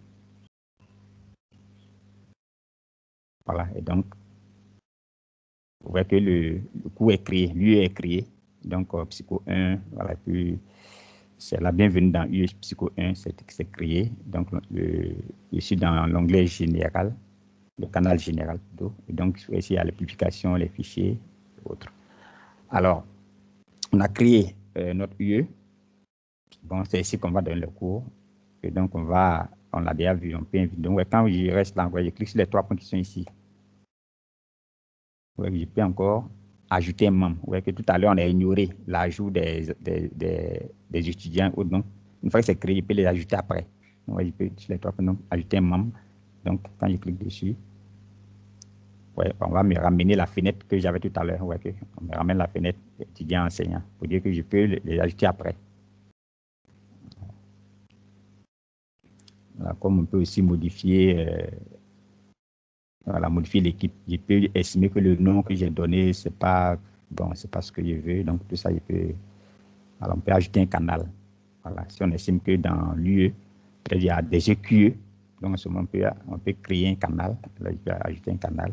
Voilà. Et donc, vous voyez que le cours est créé, l'UE est créé. Donc, Psycho 1, voilà, puis c'est la bienvenue dans UE Psycho 1, c'est créé. Donc, je suis dans l'onglet général, le canal général plutôt. Et donc, ici, il y a les publications, les fichiers, et autres. Alors, on a créé notre UE. Bon, c'est ici qu'on va donner le cours. Et donc, on l'a déjà vu, on peut inviter. Donc, quand je reste là, je clique sur les 3 points qui sont ici. Je peux encore ajouter un membre. Vous voyez que tout à l'heure, on a ignoré l'ajout des étudiants. Donc, une fois que c'est créé, je peux les ajouter après. Donc, je peux sur les 3 points, donc, ajouter un membre. Donc, quand je clique dessus, on va me ramener la fenêtre que j'avais tout à l'heure. On me ramène la fenêtre étudiant-enseignant pour dire que je peux les ajouter après. Voilà, comme on peut aussi modifier l'équipe. Je peux estimer que le nom que j'ai donné, c'est pas ce que je veux. Donc, tout ça, alors, on peut ajouter un canal. Voilà. Si on estime que dans l'UE, il y a des EQE, donc en ce moment, on peut créer un canal. Là, je peux ajouter un canal.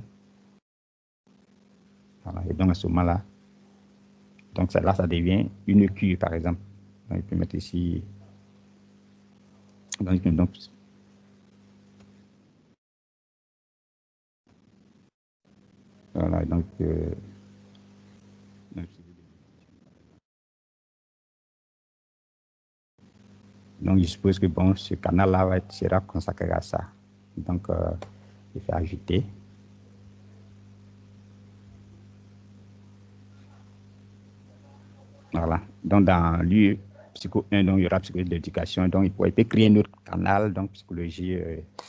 Voilà. Et donc, à ce moment-là, donc là, ça devient une EQE, par exemple. Donc, je peux mettre ici. Donc voilà, donc, je suppose que bon, ce canal-là sera consacré à ça. Donc, je fais ajouter. Voilà. Donc, dans l'UE Psycho 1, donc, il y aura psychologie de l'éducation. Donc, il peut créer un autre canal, donc psychologie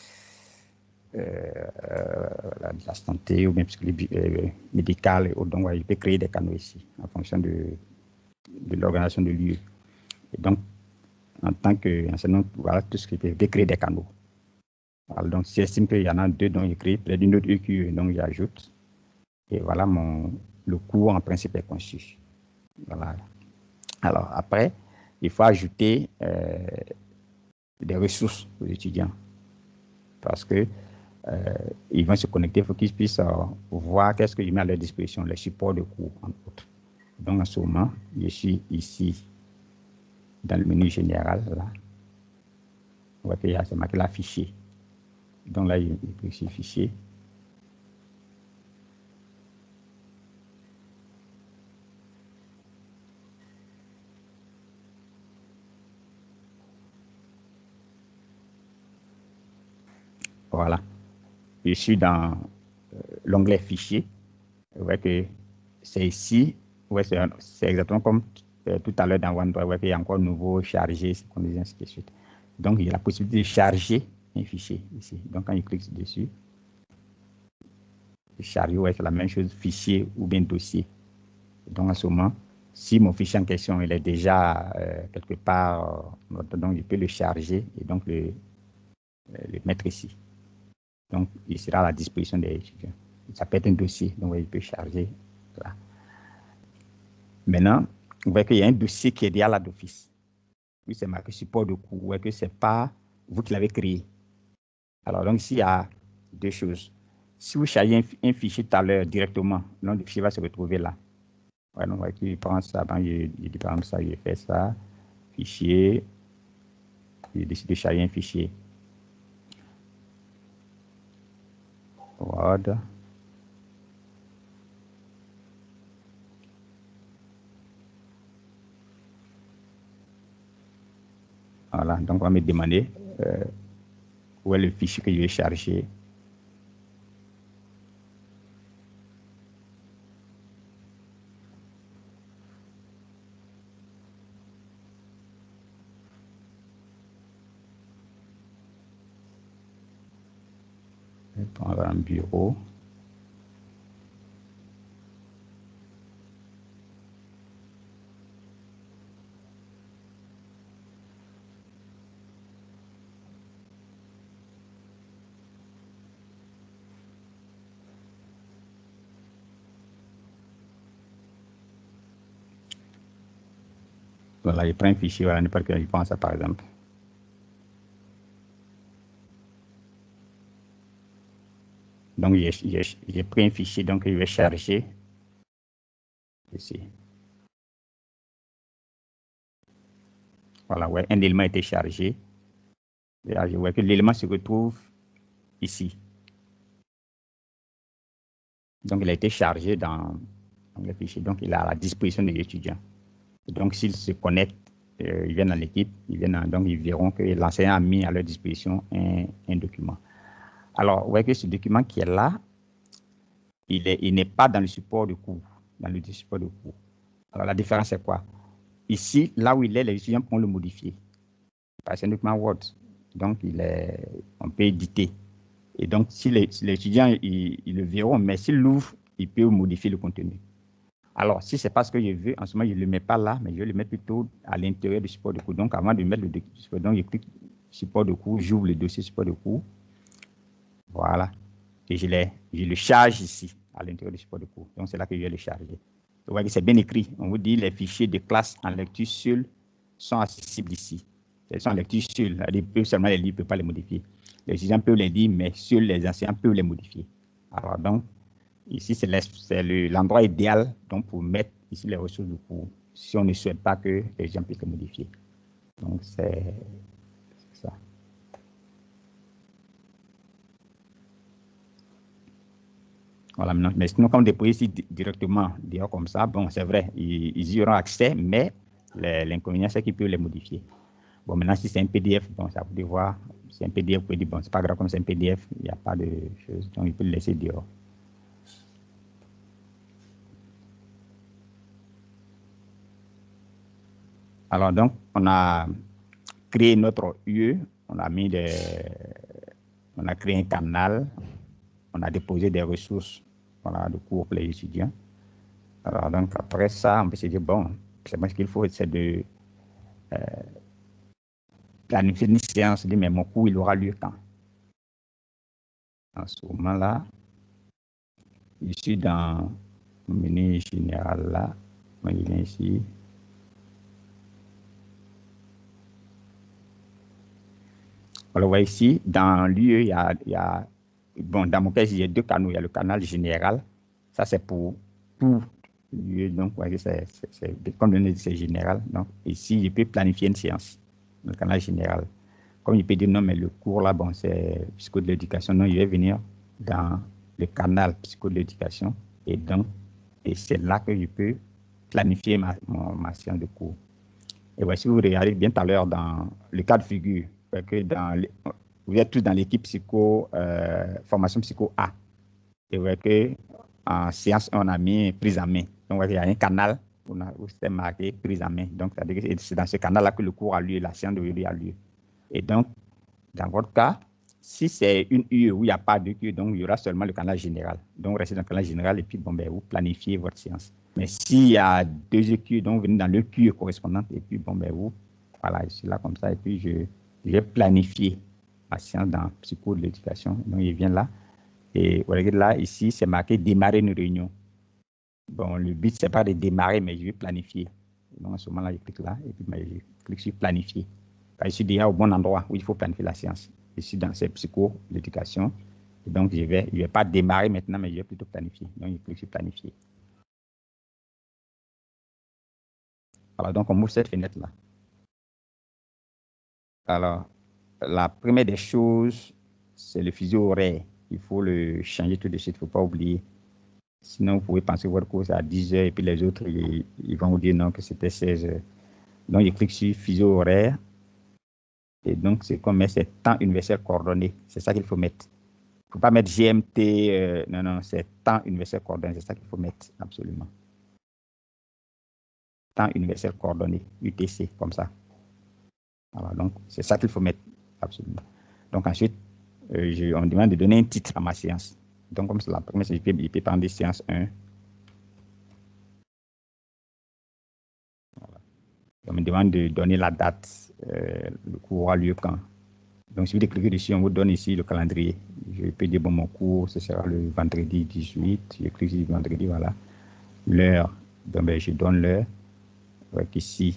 la santé ou bien psychologie médicale. Donc, il peut créer des canaux ici en fonction de l'organisation de l'UE. Et donc, en tant qu'enseignant, voilà tout ce qui peut créer des canaux. Alors, donc, si j'estime qu'il y en a 2, donc j'écris peut-être une autre EQ, donc j'ajoute. Et voilà, le cours en principe est conçu. Voilà. Alors, après, il faut ajouter des ressources aux étudiants. Parce que ils vont se connecter, il faut qu'ils puissent voir qu'est-ce que je mets à leur disposition, les supports de cours, entre autres. Donc, en ce moment, je suis ici, dans le menu général, là. On voit qu'il y a, c'est marqué là, fichier. Donc là, il peut ici, fichier. Voilà. Je suis dans l'onglet fichier. Vous voyez que c'est ici. Ouais, c'est exactement comme tout à l'heure dans OneDrive. Vous voyez qu'il y a encore nouveau, chargé, c'est qu'on dit ainsi de suite. Donc, il y a la possibilité de charger un fichier ici. Donc, quand je clique dessus, charger, ouais, c'est la même chose, fichier ou bien dossier. Donc, en ce moment, si mon fichier en question il est déjà quelque part, donc je peux le charger et donc le mettre ici. Donc, il sera à la disposition des étudiants. Ça peut être un dossier, donc il peut charger là. Maintenant, vous voyez qu'il y a un dossier qui est déjà là d'office. Puis c'est marqué support de cours. Vous voyez que ce n'est pas vous qui l'avez créé. Alors, donc, ici, il y a 2 choses. Si vous chargez un fichier tout à l'heure directement, le nom du fichier va se retrouver là. Ouais, donc, je prends ça, je dis par exemple ça, je fais ça, fichier, je décide de charger un fichier. Word. Voilà, donc on va me demander où est le fichier que je vais charger. Je vais prendre un bureau. Voilà, je prends un fichier, voilà, n'importe quel, je prends ça par exemple. Donc, j'ai pris un fichier, donc je vais charger ici. Voilà, ouais, un élément a été chargé. Et là, je vois que l'élément se retrouve ici. Donc, il a été chargé dans le fichier. Donc, il est à la disposition des étudiants. Et donc, s'ils se connectent, ils viennent dans l'équipe, donc ils verront que l'enseignant a mis à leur disposition un document. Alors, vous voyez que ce document qui est là, il n'est pas dans le support de cours, dans le support de cours. Alors, la différence, c'est quoi? Ici, là où il est, les étudiants pourront le modifier. C'est un document Word. Donc, on peut éditer. Et donc, si les étudiants, ils le verront, mais s'ils l'ouvrent, ils peuvent modifier le contenu. Alors, si c'est pas ce que je veux, en ce moment, je ne le mets pas là, mais je vais le mettre plutôt à l'intérieur du support de cours. Donc, avant de mettre le support, donc je clique support de cours, j'ouvre le dossier support de cours. Voilà. Et je le charge ici, à l'intérieur du support de cours. Donc, c'est là que je vais le charger. Vous voyez que c'est bien écrit. On vous dit les fichiers de classe en lecture seule sont accessibles ici. Ils sont en lecture seule. Ils peuvent seulement les lire, ils ne peuvent pas les modifier. Les étudiants peuvent les lire, mais seuls les enseignants peuvent les modifier. Alors, donc, ici, c'est l'endroit idéal donc, pour mettre ici les ressources du cours, si on ne souhaite pas que les gens puissent les modifier. Donc, c'est ça. Voilà, maintenant, mais sinon, quand on dépose ici directement, comme ça, bon, c'est vrai, ils y auront accès, mais l'inconvénient, c'est qu'ils peuvent les modifier. Bon, maintenant, si c'est un PDF, bon, ça vous pouvez voir, c'est un PDF, vous pouvez dire, bon, c'est pas grave, comme c'est un PDF, il n'y a pas de choses, donc il peut le laisser dehors. Alors, donc, on a créé notre UE, on a créé un canal, on a déposé des ressources, voilà, de cours pour les étudiants. Alors, donc, après ça, on peut se dire, bon, c'est moi ce qu'il faut, c'est de planifier une séance, dire, mais mon cours, il aura lieu quand? En ce moment-là, je suis dans le menu général là, je viens ici. Alors, vous voyez ici, dans l'UE, il y a, bon, dans mon cas, il y a deux canaux. Il y a le canal général. Ça, c'est pour tout l'UE. Donc, vous voyez, comme on dit, c'est général. Donc, ici, je peux planifier une séance, le canal général. Comme il peut dire, non, mais le cours là, bon, c'est psycho de l'éducation. Non, je vais venir dans le canal psycho de l'éducation. Et donc, c'est là que je peux planifier ma séance de cours. Et voici, vous regardez bien tout à l'heure dans le cas de figure, que vous êtes tous dans l'équipe formation psycho A. Et vous voyez qu'en séance, on a mis prise en main. Donc, il y a un canal où c'est marqué prise en main. Donc, c'est dans ce canal-là que le cours a lieu, la séance de aujourd'hui a lieu. Et donc, dans votre cas, si c'est une UE où il n'y a pas de UE, donc il y aura seulement le canal général. Donc, restez dans le canal général et puis, bon, ben, vous planifiez votre séance. Mais s'il y a deux EQ, donc vous venez dans le QE correspondant et puis, bon, ben, vous, voilà, je suis là comme ça et puis je vais planifier ma séance dans psycho de l'éducation. Donc, il vient là. Et vous regardez là, ici, c'est marqué démarrer une réunion. Bon, le but, c'est pas de démarrer, mais je vais planifier. Donc, à ce moment-là, je clique là et puis je clique sur planifier. Je suis déjà au bon endroit où il faut planifier la séance. Je suis dans cette psycho de l'éducation. Donc, je vais pas démarrer maintenant, mais je vais plutôt planifier. Donc, je clique sur planifier. Voilà, donc on ouvre cette fenêtre-là. Alors, la première des choses, c'est le fuseau horaire. Il faut le changer tout de suite, il ne faut pas oublier. Sinon, vous pouvez penser que votre cours est à 10 heures et puis les autres, ils vont vous dire non, que c'était 16 heures. Donc, je clique sur fuseau horaire. Et donc, c'est comme c'est temps universel coordonné. C'est ça qu'il faut mettre. Il ne faut pas mettre GMT. Non, c'est temps universel coordonné. C'est ça qu'il faut mettre, absolument. Temps universel coordonné, UTC, comme ça. Voilà, donc, c'est ça qu'il faut mettre, absolument. Donc, ensuite, on me demande de donner un titre à ma séance. Donc, comme c'est la première, je peux prendre séance 1. Voilà. On me demande de donner la date, le cours aura lieu quand. Donc, si vous cliquez dessus, on vous donne ici le calendrier. Je peux dire, bon, mon cours, ce sera le vendredi 18. Je clique sur le vendredi, voilà. L'heure, donc, je donne l'heure. Ici,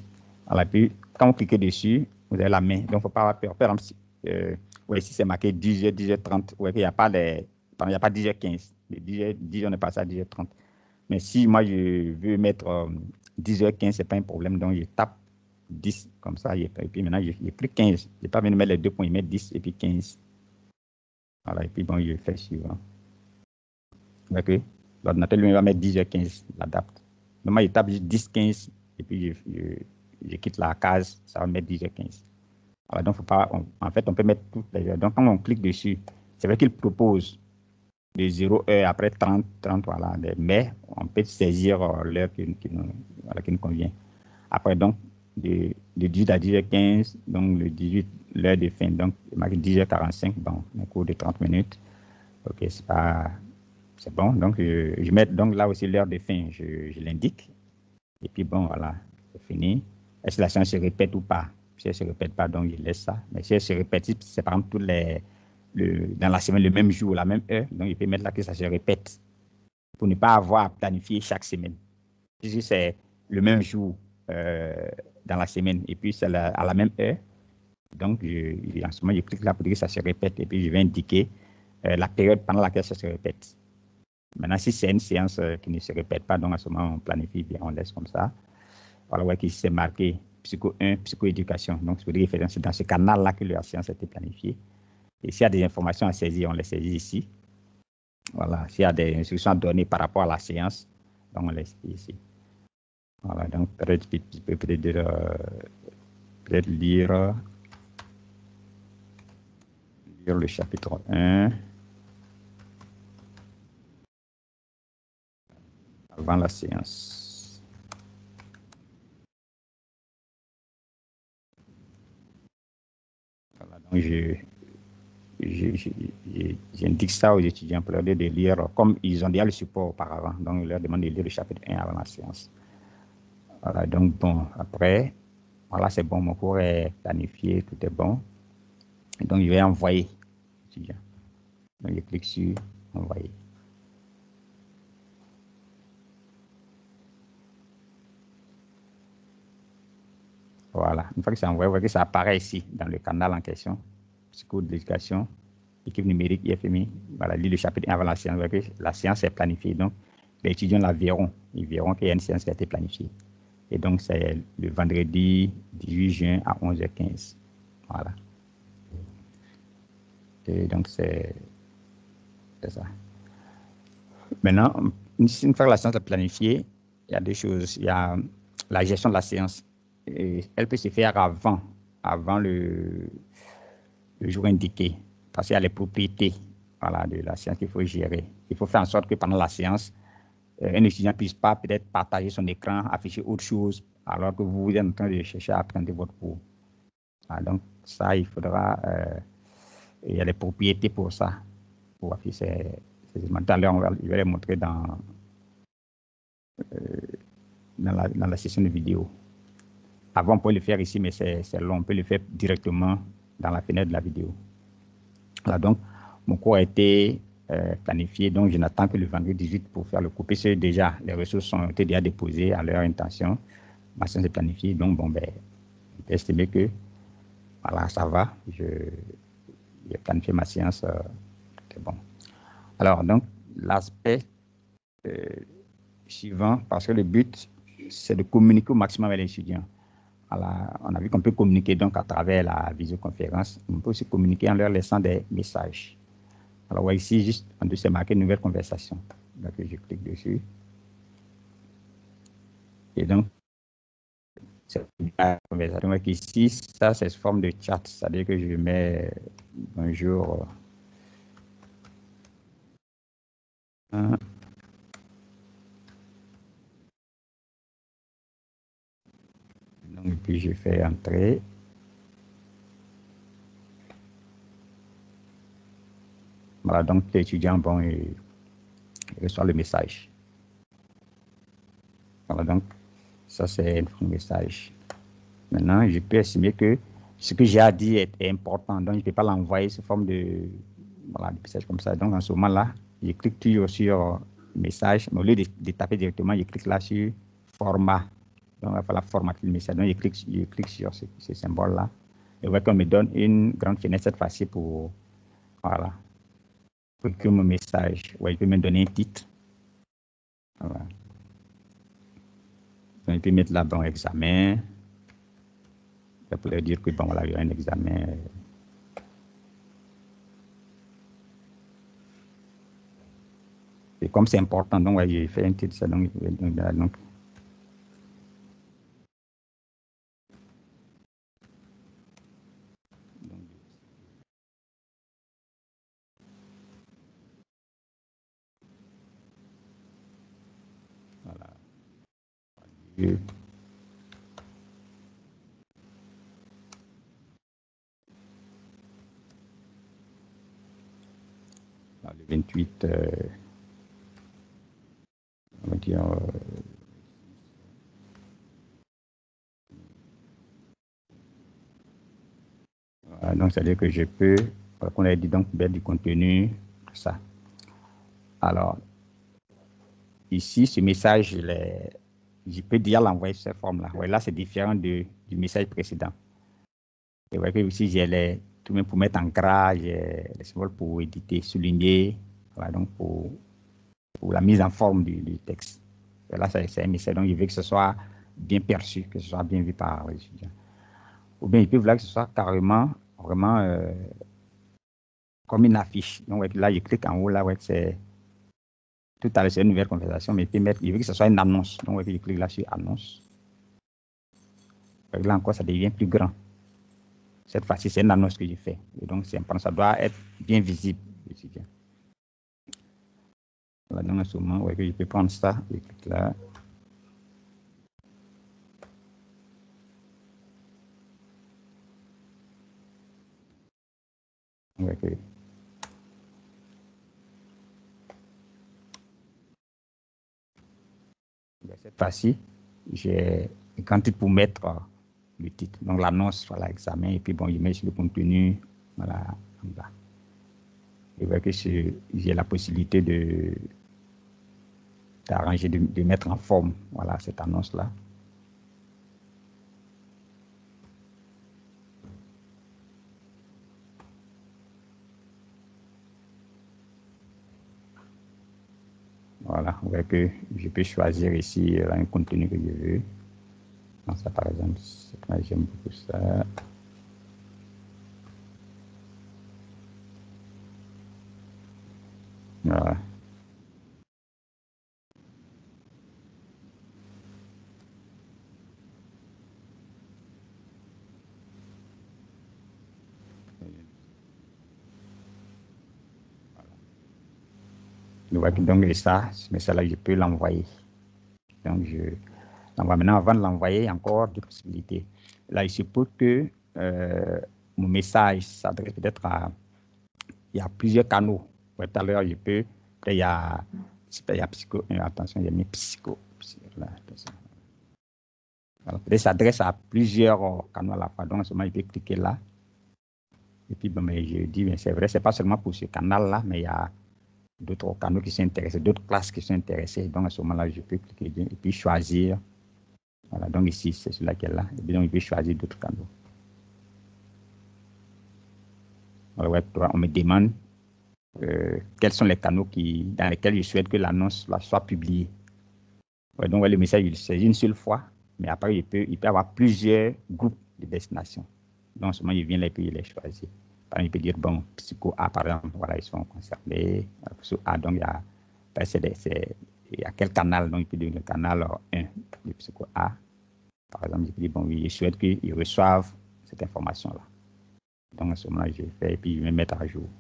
Alors, puis, quand vous cliquez dessus, vous avez la main. Donc, il ne faut pas avoir peur. Par exemple, ici, c'est marqué 10h, 10h30. Vous voyez qu'il n'y a pas 10h15. 10h, on est passé à 10h30. Mais si moi, je veux mettre 10h15, ce n'est pas un problème. Donc, je tape 10 comme ça. Et puis maintenant, je n'ai plus 15. Je n'ai pas besoin de mettre les 2 points, je mets 10 et puis 15. Voilà, et puis bon, je fais suivant. Vous voyez que l'ordinateur lui va mettre 10h15, il adapte. Donc, moi, je tape juste 10, 15 et puis je quitte la case, ça va mettre 10h15. Alors, donc, faut pas, en fait, on peut mettre toutes les heures. Donc, quand on clique dessus, c'est vrai qu'il propose de 0 heure après 30, voilà, mais on peut saisir l'heure qui nous convient. Après, donc, de 18 à 10h15, donc le 18, l'heure de fin, donc, il marque 10h45, bon, un cours de 30 minutes. OK, c'est bon. Donc, je mets donc là aussi l'heure de fin, je l'indique. Et puis, bon, voilà, c'est fini. Est-ce que la séance se répète ou pas? Si elle ne se répète pas, donc je laisse ça. Mais si elle se répète, c'est par exemple dans la semaine, le même jour, la même heure, donc je peux mettre là que ça se répète pour ne pas avoir à planifier chaque semaine. Si c'est le même jour dans la semaine et puis c'est à la même heure, donc en ce moment, je clique là pour dire que ça se répète et puis je vais indiquer la période pendant laquelle ça se répète. Maintenant, si c'est une séance qui ne se répète pas, donc à ce moment, on planifie bien, on laisse comme ça. Voilà, ouais, ici c'est marqué Psycho 1, psychoéducation. Donc, ça veut dire que c'est dans ce canal-là que la séance a été planifiée. Et s'il y a des informations à saisir, on les saisit ici. Voilà, s'il y a des instructions à donner par rapport à la séance, donc on les saisit ici. Voilà, donc peut-être lire le chapitre 1 avant la séance. Voilà, donc j'indique ça aux étudiants pour leur dire de lire, comme ils ont déjà le support auparavant, donc je leur demande de lire le chapitre 1 avant la séance. Voilà, donc bon, après, voilà, c'est bon, mon cours est planifié, tout est bon. Et donc, je vais envoyer l'étudiant. Donc, je clique sur envoyer. Voilà, une fois que c'est envoyé, vous voyez que ça apparaît ici, dans le canal en question, Psycho de l'éducation, équipe numérique, IFMI. Voilà, lis le chapitre 1 avant la séance. Vous voyez que la séance est planifiée. Donc, les étudiants la verront. Ils verront qu'il y a une séance qui a été planifiée. Et donc, c'est le vendredi 18 juin à 11h15. Voilà. Et donc, c'est ça. Maintenant, une fois que la séance est planifiée, il y a deux choses. Il y a la gestion de la séance. Et elle peut se faire avant le jour indiqué, parce qu'il y a les propriétés, voilà, de la séance qu'il faut gérer. Il faut faire en sorte que pendant la séance, un étudiant ne puisse pas peut-être partager son écran, afficher autre chose, alors que vous êtes en train de chercher à apprendre votre cours. Voilà, donc, ça, il faudra... il y a les propriétés pour ça, pour afficher ces éléments. Tout à l'heure, je vais les montrer dans la session de vidéo. Avant, on peut le faire ici, mais c'est long. On peut le faire directement dans la fenêtre de la vidéo. Voilà, donc, mon cours a été planifié, donc je n'attends que le vendredi 18 pour faire le cours. Puisque déjà, les ressources ont été déjà déposées à leur intention. Ma séance est planifiée, donc bon, ben, j'ai estimé que, voilà, ça va. J'ai planifié ma séance, c'est bon. Alors, donc, l'aspect suivant, parce que le but, c'est de communiquer au maximum avec les étudiants. Alors, on a vu qu'on peut communiquer donc à travers la visioconférence. On peut aussi communiquer en leur laissant des messages. Alors, ouais, ici, juste en dessous, c'est marqué nouvelle conversation. Donc, je clique dessus. Et donc, c'est une conversation. Donc, ici, ça, c'est sous forme de chat. C'est-à-dire que je mets bonjour. Donc, puis je fais entrer. Voilà, donc l'étudiant, bon, il reçoit le message. Voilà, donc, ça, c'est un message. Maintenant, je peux estimer que ce que j'ai à dire est important, donc je ne peux pas l'envoyer sous forme de message comme ça. Donc, en ce moment-là, je clique toujours sur message, mais au lieu de taper directement, je clique là sur format. Donc, il va falloir formater le message. Donc, je clique sur ce symbole-là. Et vous voyez qu'on me donne une grande fenêtre cette fois-ci pour, voilà, pour écrire mon message. Ouais, il peut me donner un titre. Voilà. Donc, il peut mettre là, bon, examen. Ça pourrait dire que, bon, voilà, il y a un examen. Et comme c'est important, donc, ouais, j'ai fait un titre, ça, donc, voilà. Le 28, on va dire, voilà, donc, c'est-à-dire que je peux, on a dit donc, mettre du contenu, tout ça. Alors, ici, ce message, je peux déjà l'envoyer sous cette forme-là. Ouais, là, c'est différent du message précédent. Et vous voyez que ici, j'ai tout même pour mettre en gras, j'ai les symboles pour éditer, souligner, voilà, donc pour la mise en forme du texte. Et là, c'est un message, donc je veux que ce soit bien perçu, que ce soit bien vu par les étudiants. Ou bien, il peut vouloir que ce soit carrément, vraiment, comme une affiche. Donc, là, je clique en haut, là, ouais, c'est tout à l'heure, c'est une nouvelle conversation, mais il veut que ce soit une annonce. Donc, je clique là sur annonce. Là encore, ça devient plus grand. Cette fois-ci, c'est une annonce que j'ai fait. Et donc, c'est important, ça doit être bien visible. Voilà, donc, en ce moment, ouais, je peux prendre ça, je clique là. Ouais, cette fois-ci, j'ai un grand titre pour mettre le titre. Donc, l'annonce, voilà, examen, et puis bon, je mets sur le contenu, voilà, en bas. Et vous voyez que j'ai la possibilité d'arranger, de mettre en forme, voilà, cette annonce-là. Voilà, vous voyez que je peux choisir ici un contenu que je veux. Donc, ça, par exemple, j'aime beaucoup ça. Voilà. Donc, ça, mais celle-là, je peux l'envoyer. Donc, je l'envoie maintenant. Avant de l'envoyer, il y a encore deux possibilités. Là, il se peut que mon message s'adresse peut-être à... Il y a plusieurs canaux. Tout à l'heure, je peux... Peut-être il y a psycho... Attention, il y a mis psycho. Là, alors, peut-être s'adresse à plusieurs canaux à la fois. Donc, seulement, je peux cliquer là. Et puis, bon, mais je dis, c'est vrai, c'est pas seulement pour ce canal-là, mais il y a d'autres canaux qui sont intéressés, d'autres classes qui sont intéressées. Donc, à ce moment-là, je peux cliquer et puis choisir. Voilà, donc ici, c'est celui-là qui est là. Et puis, donc, je peux choisir d'autres canaux. Alors, on me demande quels sont les canaux dans lesquels je souhaite que l'annonce soit publiée. Ouais, donc, le message, c'est une seule fois, mais après, il peut y avoir plusieurs groupes de destination. Donc, seulement, il vient là et puis il les choisit. Par exemple, il peut dire, bon, Psycho A, par exemple, voilà, ils sont concernés. Psycho A, donc, il y a quel canal? Donc, il peut dire le canal 1 de Psycho A. Par exemple, il peut dire, bon, oui, je souhaite qu'ils reçoivent cette information-là. Donc, à ce moment-là, je fais et puis je vais mettre à jour.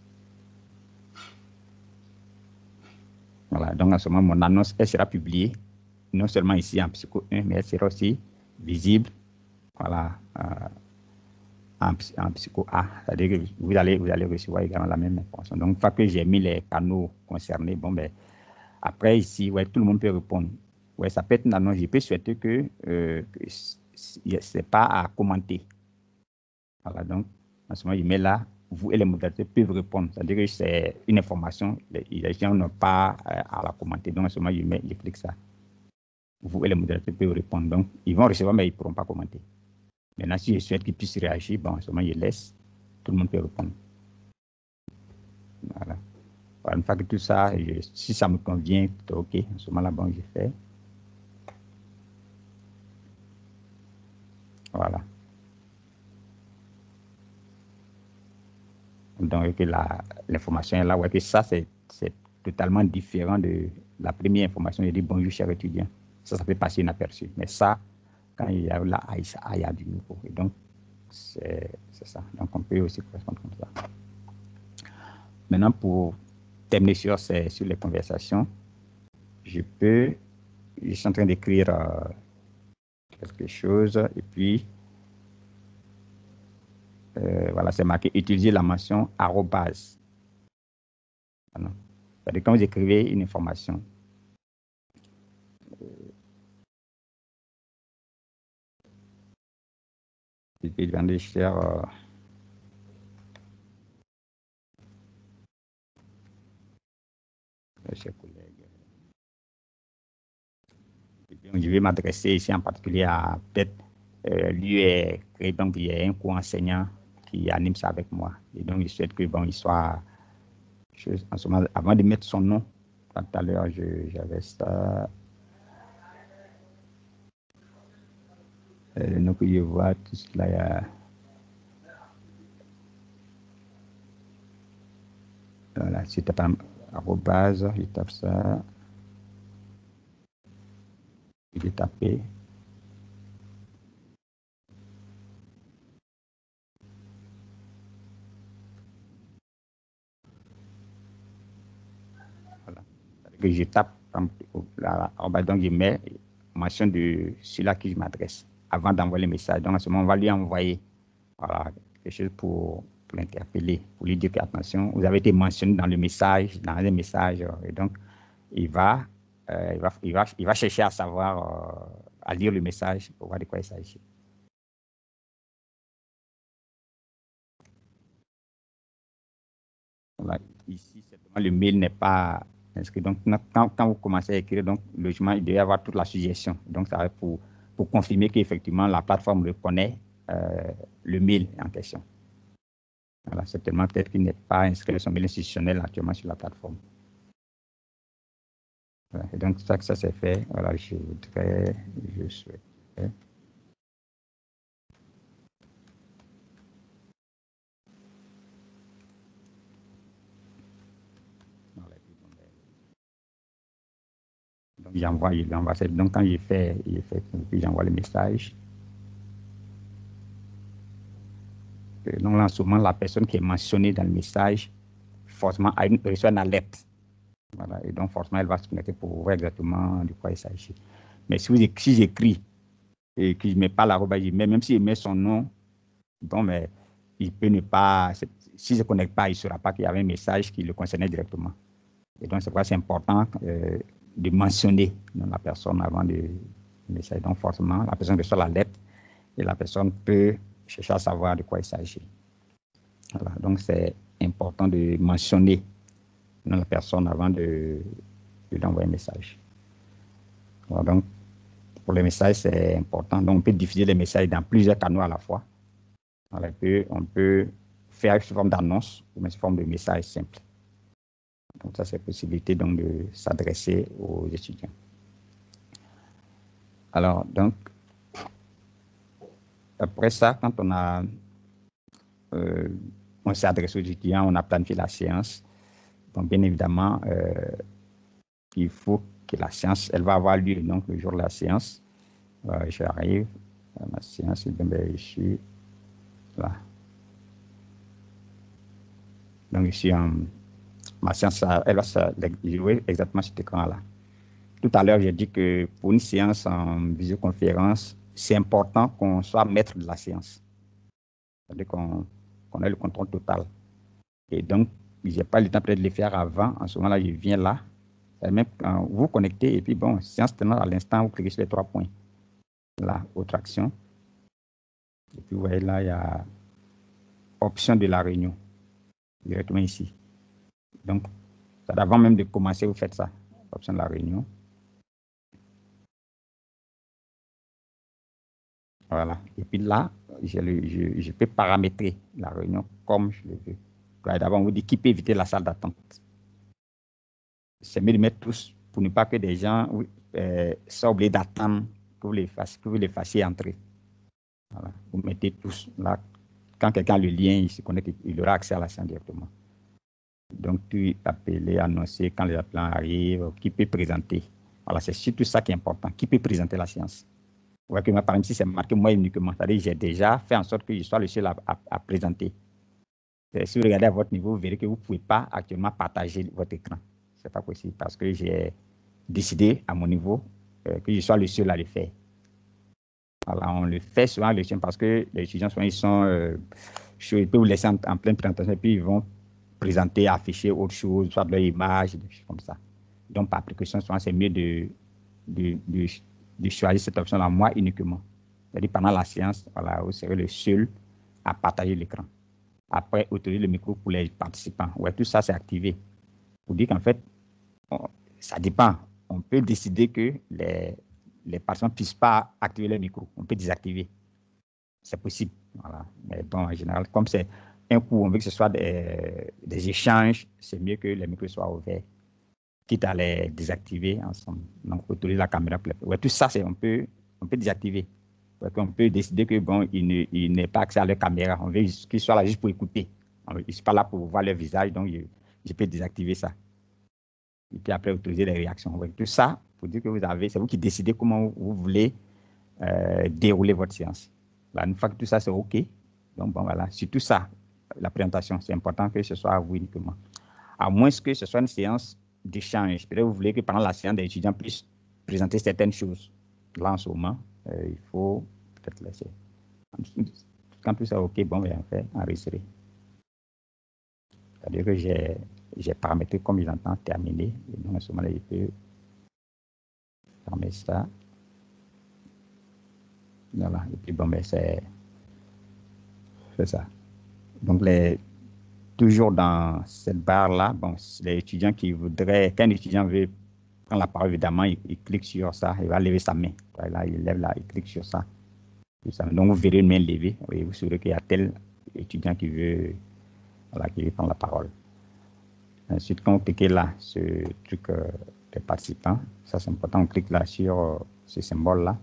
Voilà, donc à ce moment, mon annonce, elle sera publiée, non seulement ici en Psycho 1, mais elle sera aussi visible, voilà, en Psycho A. C'est-à-dire que vous allez recevoir également la même information. Donc, une fois que j'ai mis les canaux concernés, bon, ben, après ici, ouais, tout le monde peut répondre. Ouais, ça peut être une annonce. Je peux souhaiter que c'est pas à commenter. Voilà, donc, en ce moment, je mets là, vous et les modérateurs peuvent répondre. C'est-à-dire que c'est une information, les gens n'ont pas à la commenter. Donc, en ce moment, je clique ça. vous et les modérateurs peuvent répondre. Donc, ils vont recevoir, mais ils ne pourront pas commenter. Maintenant, si je souhaite qu'ils puissent réagir, bon, seulement je laisse, tout le monde peut répondre. Voilà. Une fois que tout ça, si ça me convient, OK, en ce moment-là, bon, je fais. Voilà. Donc, l'information est là. Ouais, que ça, c'est totalement différent de la première information. Il dit bonjour, cher étudiant. Ça peut passer inaperçu. Mais ça, quand il y a là, il y a du nouveau. Et donc, c'est ça. Donc, on peut aussi correspondre comme ça. Maintenant, pour terminer sur les conversations, je suis en train d'écrire quelque chose et puis, voilà, c'est marqué utiliser la mention arrobase. Voilà. C'est-à-dire, quand vous écrivez une information, je vais demander cher collègues. Je vais m'adresser ici en particulier à peut-être lui est créé, donc il y a un cours enseignant qui anime ça avec moi. Et donc, je souhaite que bon, il soit, en ce moment, avant de mettre son nom, tout à l'heure, j'avais ça. Donc, je vois tout cela. Voilà, si tu tapes arrobase, je tape ça. Je vais taper. Voilà. Que je tape, donc je mets mention de celui-là qui je m'adresse avant d'envoyer le message. Donc, à ce moment, on va lui envoyer voilà, quelque chose pour l'interpeller, pour lui dire que, attention, vous avez été mentionné dans le message, dans un message. Et donc, il va chercher à savoir, à lire le message pour voir de quoi il s'agit. Voilà. Ici, le mail n'est pas inscrit. Donc, quand vous commencez à écrire, donc, logiquement, il doit y avoir toute la suggestion. Donc, ça va pour confirmer qu'effectivement, la plateforme reconnaît le mail en question. Voilà, certainement, peut-être qu'il n'est pas inscrit son mail institutionnel actuellement sur la plateforme. Voilà. Et donc, ça c'est fait. Voilà, je souhaite. Donc, j'envoie, donc quand il fait, puis j'envoie le message. Et donc, là, souvent, la personne qui est mentionnée dans le message, forcément, reçoit une alerte. Voilà, et donc, forcément, elle va se connecter pour voir exactement de quoi il s'agit. Mais si j'écris et que je ne mets pas l'arobase, même s'il met son nom, bon, mais il peut ne pas, si je ne connecte pas, il ne saura pas qu'il y avait un message qui le concernait directement. Et donc, c'est pourquoi c'est important de mentionner la personne avant de message. Donc, forcément, la personne reçoit la lettre et la personne peut chercher à savoir de quoi il s'agit. Voilà, donc, c'est important de mentionner la personne avant de lui envoyer un message. Voilà, donc, pour les messages, c'est important. Donc, on peut diffuser les messages dans plusieurs canaux à la fois. Voilà, on peut faire sous forme d'annonce ou sous forme de message simple. Donc, ça, c'est la possibilité donc, de s'adresser aux étudiants. Alors, donc, après ça, quand on s'est adressé aux étudiants, on a planifié la séance. Donc, bien évidemment, il faut que la séance, elle va avoir lieu donc, le jour de la séance. J'arrive à ma séance, je suis là. Donc, ici, ma séance, elle va se jouer exactement sur cet écran-là. Tout à l'heure, j'ai dit que pour une séance en visioconférence, c'est important qu'on soit maître de la séance. C'est-à-dire qu'on ait le contrôle total. Et donc, je n'ai pas le temps peut-être de le faire avant. En ce moment-là, je viens là. Même quand vous connectez et puis, bon, séance tenante à l'instant, vous cliquez sur les 3 points. Là, autre action. Et puis, vous voyez là, il y a option de la réunion. Directement ici. Donc, avant même de commencer, vous faites ça. Option de la réunion. Voilà. Et puis là, je peux paramétrer la réunion comme je le veux. D'abord, on vous dit qui peut éviter la salle d'attente. C'est mieux de mettre tous pour ne pas que des gens soient obligés d'attendre que vous les fassiez entrer. Voilà. Vous mettez tous là. Quand quelqu'un a le lien, il se connecte, il aura accès à la séance directement. Donc, tu appeler, annoncer quand les appelants arrivent, qui peut présenter. Voilà, c'est surtout ça qui est important. Qui peut présenter la séance? Vous voyez que moi, par exemple, si c'est marqué moi uniquement, c'est-à-dire j'ai déjà fait en sorte que je sois le seul à présenter. Si vous regardez à votre niveau, vous verrez que vous ne pouvez pas actuellement partager votre écran. Ce n'est pas possible parce que j'ai décidé à mon niveau que je sois le seul à le faire. Voilà, on le fait souvent parce que les étudiants, souvent, ils sont chauds, ils peuvent vous laisser en pleine présentation et puis ils vont présenter, afficher autre chose, soit de leur image, des choses comme ça. Donc, par précaution, souvent, c'est mieux de choisir cette option-là, moi uniquement. C'est-à-dire, pendant la séance, voilà, vous serez le seul à partager l'écran. Après, autoriser le micro pour les participants. Ouais, tout ça, c'est activé. Pour dire qu'en fait, ça dépend. On peut décider que les participants ne puissent pas activer le micro. On peut désactiver. C'est possible. Voilà. Mais bon, en général, comme c'est un coup, on veut que ce soit des échanges, c'est mieux que les micros soient ouverts, quitte à les désactiver ensemble. Donc, autoriser la caméra. Ouais, tout ça, on peut désactiver. On peut décider que bon, il n'ait pas accès à leur caméra. On veut qu'il soit là juste pour écouter. Il ne sont pas là pour voir leur visage, donc je peux désactiver ça. Et puis après, autoriser les réactions. Ouais, tout ça, pour dire que c'est vous qui décidez comment vous voulez dérouler votre séance. Là, une fois que tout ça, c'est OK. Donc, bon, voilà, sur tout ça, la présentation, c'est important que ce soit à vous uniquement. À moins que ce soit une séance d'échange. Peut-être que vous voulez que pendant la séance, des étudiants puissent présenter certaines choses. Là, en ce moment, il faut peut-être laisser. Quand tout ça est OK, bon, bien fait, enregistrer. C'est-à-dire que j'ai paramétré comme il entend terminé. Et donc, en ce moment-là, il peut fermer ça. Voilà. Et puis, bon, ben, c'est ça. Donc, toujours dans cette barre-là, bon, les étudiants qui voudraient, quand un étudiant veut prendre la parole, évidemment, il clique sur ça, il va lever sa main. Là, il lève là, il clique sur ça. Donc, vous verrez une main levée et vous saurez qu'il y a tel étudiant qui veut prendre la parole. Ensuite, quand vous cliquez là, ce truc des participants, ça c'est important, on clique là sur ce symbole-là.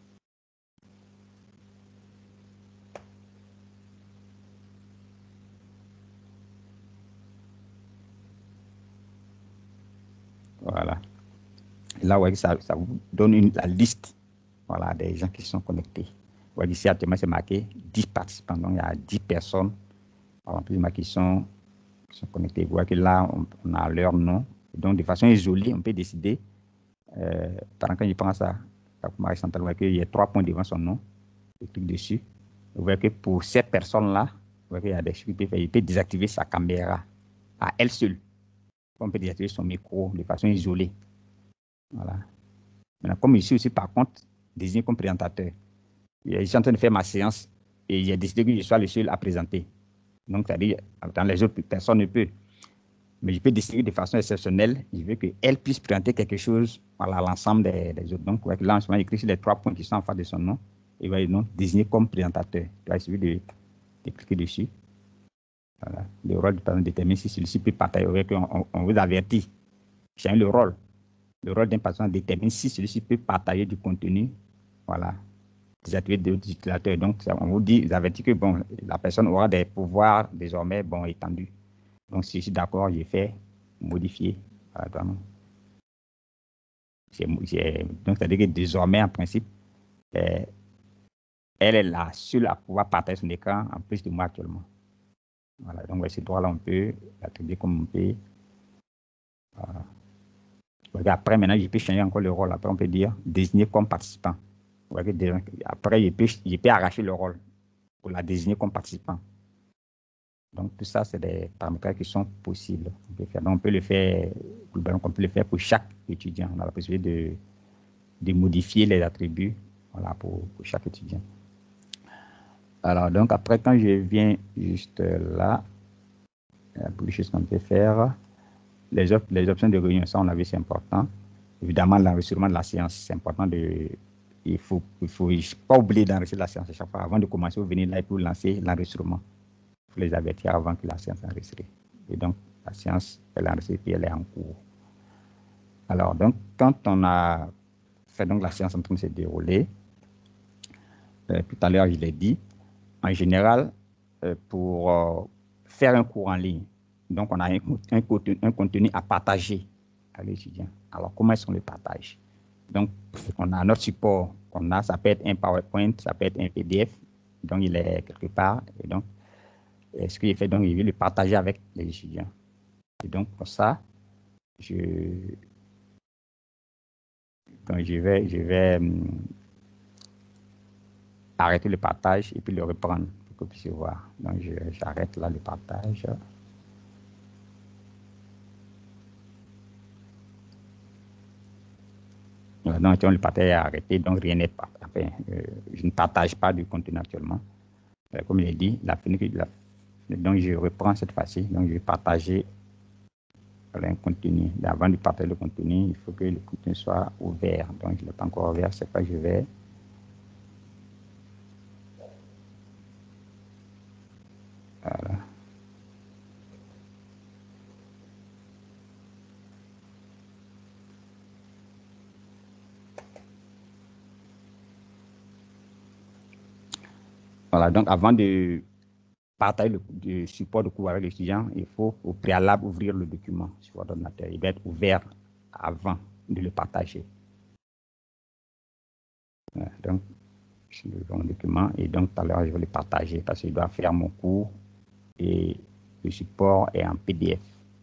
Voilà. Et là, vous voyez, ça vous donne la liste, voilà, des gens qui sont connectés. Vous voyez ici, actuellement, c'est marqué 10 participants. Donc, il y a 10 personnes, par exemple, qui sont connectés. Vous voyez que là, on a leur nom. Donc, de façon isolée, on peut décider, par exemple, quand je prends ça, Marie Chantal, vous voyez qu'il y a 3 points devant son nom. Je clique dessus. Vous voyez que pour cette personne-là, vous voyez qu'il y a des choses qu'il peut faire. Il peut désactiver sa caméra à elle seule. On peut désactiver son micro de façon isolée. Voilà. Maintenant, comme ici aussi, par contre, désigné comme présentateur, je suis en train de faire ma séance et j'ai décidé que je sois le seul à présenter. Donc, c'est-à-dire, les autres personnes ne peuvent. Mais je peux décider de façon exceptionnelle, je veux qu'elle puisse présenter quelque chose à l'ensemble des autres. Donc, là, en ce moment, j'écris sur les 3 points qui sont en face de son nom. Il va être désigné comme présentateur. Il va suffire de cliquer dessus. Voilà. Le rôle du patron détermine si celui-ci peut partager. On vous avertit. Change le rôle. Le rôle d'un patron détermine si celui-ci peut partager du contenu. Voilà. Désactiver d'autres utilisateurs. Donc, on vous dit, vous avertit que bon, la personne aura des pouvoirs désormais étendus. Donc, si je suis d'accord, j'ai fait modifier. Voilà, donc, c'est-à-dire que désormais, en principe, elle est la seule à pouvoir partager son écran en plus de moi actuellement. Voilà, donc ces droits-là, on peut l'attribuer comme on peut. Voilà. Après, maintenant, je peux changer encore le rôle. Après, on peut dire désigner comme participant. Voilà, après, je peux arracher le rôle pour la désigner comme participant. Donc, tout ça, c'est des paramètres qui sont possibles. On peut faire. Donc, on peut le faire, on peut le faire pour chaque étudiant. On a la possibilité de modifier les attributs, voilà, pour chaque étudiant. Alors, donc, après, quand je viens juste là, pour les choses qu'on peut faire, les options de réunion, ça, on a vu, c'est important. Évidemment, l'enregistrement de la séance, c'est important de il faut pas oublier d'enregistrer la séance à chaque fois. Avant de commencer, vous venez là et pour lancer l'enregistrement. Il faut les avertir avant que la séance soit enregistrée. Et donc, la séance, elle est enregistrée et elle est en cours. Alors, donc, quand on a fait donc la séance en train de se dérouler, tout à l'heure, je l'ai dit, en général, pour faire un cours en ligne, donc on a un contenu à partager à l'étudiant. Alors, comment est-ce qu'on le partage? Donc, on a notre support qu'on a, ça peut être un PowerPoint, ça peut être un PDF, donc il est quelque part. Et donc, ce qu'il fait, donc, il veut le partager avec les étudiants. Et donc, pour ça, je vais arrêter le partage et puis le reprendre pour que vous puissiez voir. Donc, j'arrête là le partage. Donc, le partage est arrêté, donc rien n'est pas. Enfin, je ne partage pas du contenu actuellement. Comme je l'ai dit, donc je reprends cette fois-ci. Donc, je vais partager un contenu. Avant de partager le contenu, il faut que le contenu soit ouvert. Donc, je ne l'ai pas encore ouvert, c'est pas que je vais. Voilà. Voilà, donc avant de partager le support de cours avec l'étudiant, il faut au préalable ouvrir le document sur votre ordinateur. Il doit être ouvert avant de le partager. Voilà, donc, je ouvre mon document et donc tout à l'heure, je vais le partager parce qu'il doit faire mon cours et le support est en PDF.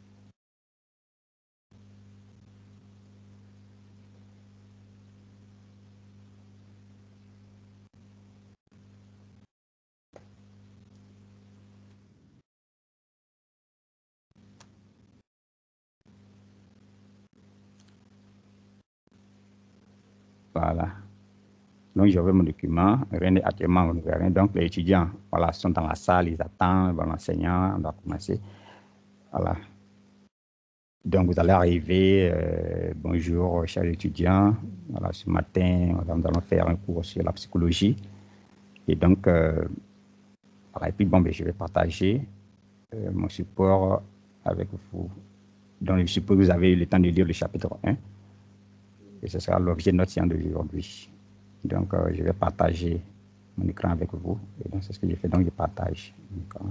Voilà. Donc, j'ouvre mon document, rien n'est actuellement ouvert. Donc, les étudiants voilà, sont dans la salle, ils attendent l'enseignant, on va commencer. Voilà. Donc, vous allez arriver. Bonjour, chers étudiants. Voilà, ce matin, nous allons faire un cours sur la psychologie. Et donc, voilà, et puis, je vais partager mon support avec vous. Donc, je suppose que vous avez eu le temps de lire le chapitre 1. Et ce sera l'objet de notre séance d'aujourd'hui. Donc, je vais partager mon écran avec vous. Et donc, c'est ce que j'ai fait. Donc, je partage mon écran.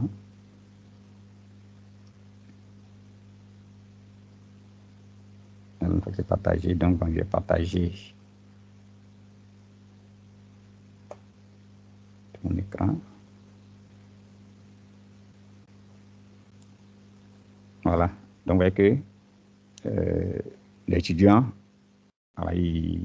Une fois que c'est partagé, donc, je vais partager mon écran. Voilà. Donc, vous voyez que l'étudiant, voilà, ils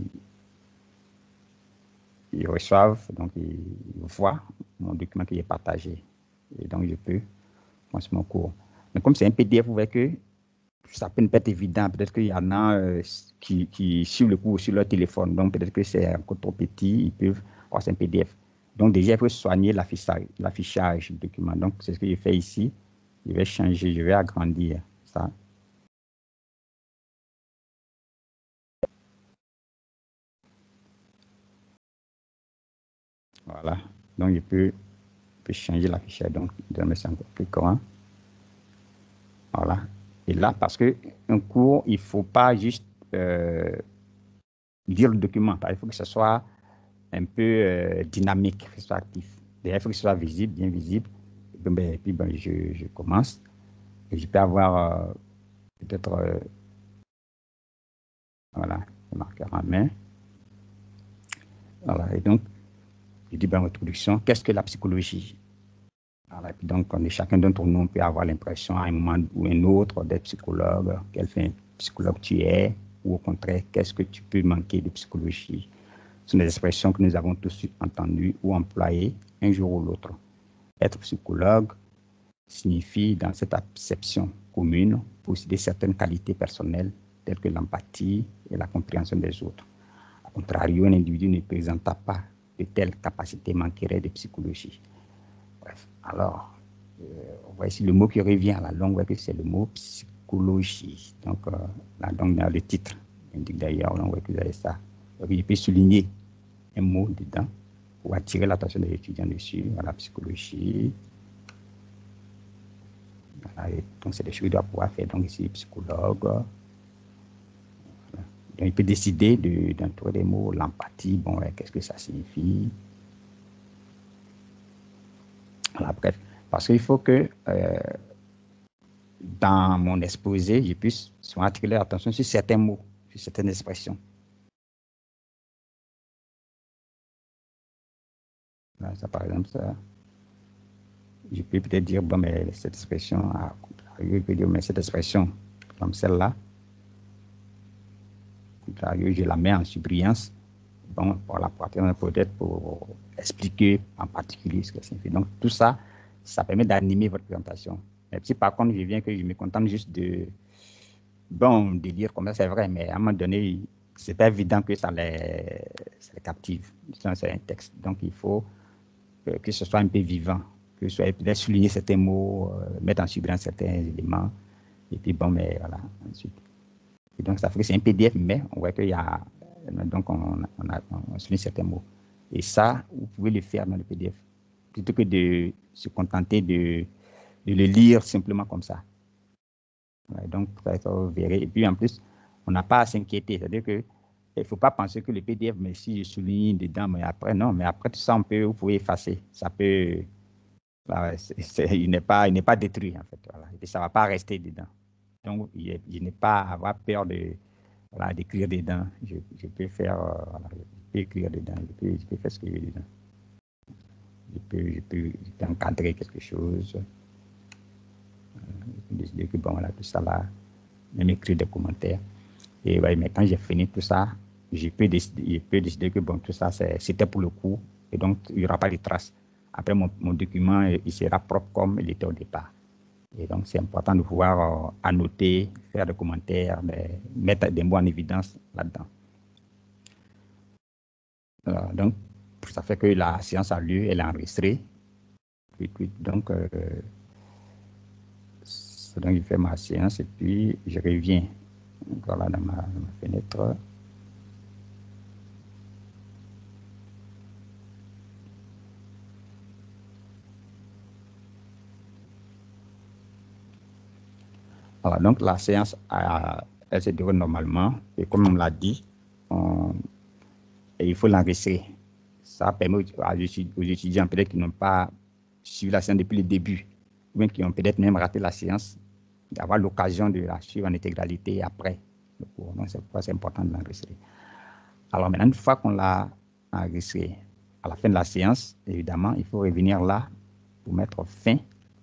reçoivent, donc ils voient mon document qui est partagé. Et donc, je peux commencer mon cours. Mais comme c'est un PDF, vous voyez que ça peut ne pas être évident. Peut-être qu'il y en a qui suivent le cours sur leur téléphone. Donc, peut-être que c'est encore trop petit. Ils peuvent avoir un PDF. Donc, déjà, il faut soigner l'affichage du document. Donc, c'est ce que je fais ici. Je vais changer, je vais agrandir ça. Voilà. Donc, je peux changer l'affichage. Donc, je vais mettre ça encore plus grand. Voilà. Et là, parce qu'un cours, il ne faut pas juste lire le document. Il faut que ce soit un peu dynamique, que ce soit actif. D'ailleurs, il faut que ce soit visible, bien visible. Et puis, je commence. Et je peux avoir peut-être, voilà, le marqueur en main. Voilà. Et donc, je dis, introduction, qu'est-ce que la psychologie? Voilà. Et puis donc, chacun d'entre nous, on peut avoir l'impression à un moment ou un autre d'être psychologue. Quel psychologue tu es? Ou au contraire, qu'est-ce que tu peux manquer de psychologie? Ce sont des expressions que nous avons tous entendues ou employées un jour ou l'autre. Être psychologue signifie, dans cette acception commune, posséder certaines qualités personnelles telles que l'empathie et la compréhension des autres. A contrario, un individu ne présentant pas de telles capacités manquerait de psychologie. Bref, alors, on voit ici le mot qui revient à la longue, c'est le mot psychologie. Donc, là, donc, dans le titre, indique d'ailleurs, on voit que vous avez ça. Donc, je peux souligner un mot dedans pour attirer l'attention des étudiants dessus, la psychologie. Voilà, donc, c'est des choses qu'il doit pouvoir faire. Donc, ici, psychologue. Voilà. Donc, il peut décider d'entourer des mots, l'empathie, bon, qu'est-ce que ça signifie. Voilà, bref, parce qu'il faut que dans mon exposé, je puisse souvent attirer l'attention sur certains mots, sur certaines expressions. Voilà, ça, par exemple, ça, je peux peut-être dire, bon, mais cette expression, je peux dire, mais cette expression, comme celle-là, je la mets en surbrillance. Bon, pour la peut-être pour expliquer en particulier ce que ça signifie. Donc, tout ça, ça permet d'animer votre présentation. Mais si par contre, je me contente juste de lire comme ça, c'est vrai, mais à un moment donné, c'est pas évident que ça les captive. C'est un texte. Donc, il faut que ce soit un peu vivant, que ce soit peut-être souligner certains mots, mettre en surbrillance certains éléments. Et puis, bon, mais voilà, ensuite. Et donc, ça fait que c'est un PDF, mais on voit qu'il y a. Donc, on souligne certains mots. Et ça, vous pouvez le faire dans le PDF, plutôt que de se contenter de le lire simplement comme ça. Ouais, donc, ça, vous verrez. Et puis, en plus, on n'a pas à s'inquiéter. C'est-à-dire qu'il ne faut pas penser que le PDF, mais si je souligne dedans, mais après, non. Mais après, tout ça, vous pouvez effacer. Ça peut. Voilà, il n'est pas détruit, en fait. Voilà. Et puis, ça ne va pas rester dedans. Donc, je n'ai pas à avoir peur d'écrire dedans. Je peux faire, je peux écrire dedans, je peux faire ce que je veux dedans. Je peux encadrer quelque chose. Je peux décider que, bon, voilà, tout ça là, même écrire des commentaires. Et ouais, mais quand j'ai fini tout ça, je peux décider que, bon, tout ça, c'était pour le coup. Et donc, il n'y aura pas de traces. Après, mon document, il sera propre comme il était au départ. Et donc, c'est important de pouvoir annoter, faire des commentaires, mettre des mots en évidence là-dedans. Donc, ça fait que la séance a lieu, elle est enregistrée. Donc, je fais ma séance et puis je reviens encore là dans ma fenêtre. Voilà, donc, la séance, elle se déroule normalement. Et comme on l'a dit, il faut l'enregistrer. Ça permet aux étudiants peut-être qui n'ont pas suivi la séance depuis le début, ou bien qui ont peut-être même raté la séance, d'avoir l'occasion de la suivre en intégralité après le cours. Donc, c'est pourquoi c'est important de l'enregistrer. Alors maintenant, une fois qu'on l'a enregistré, à la fin de la séance, évidemment, il faut revenir là pour mettre fin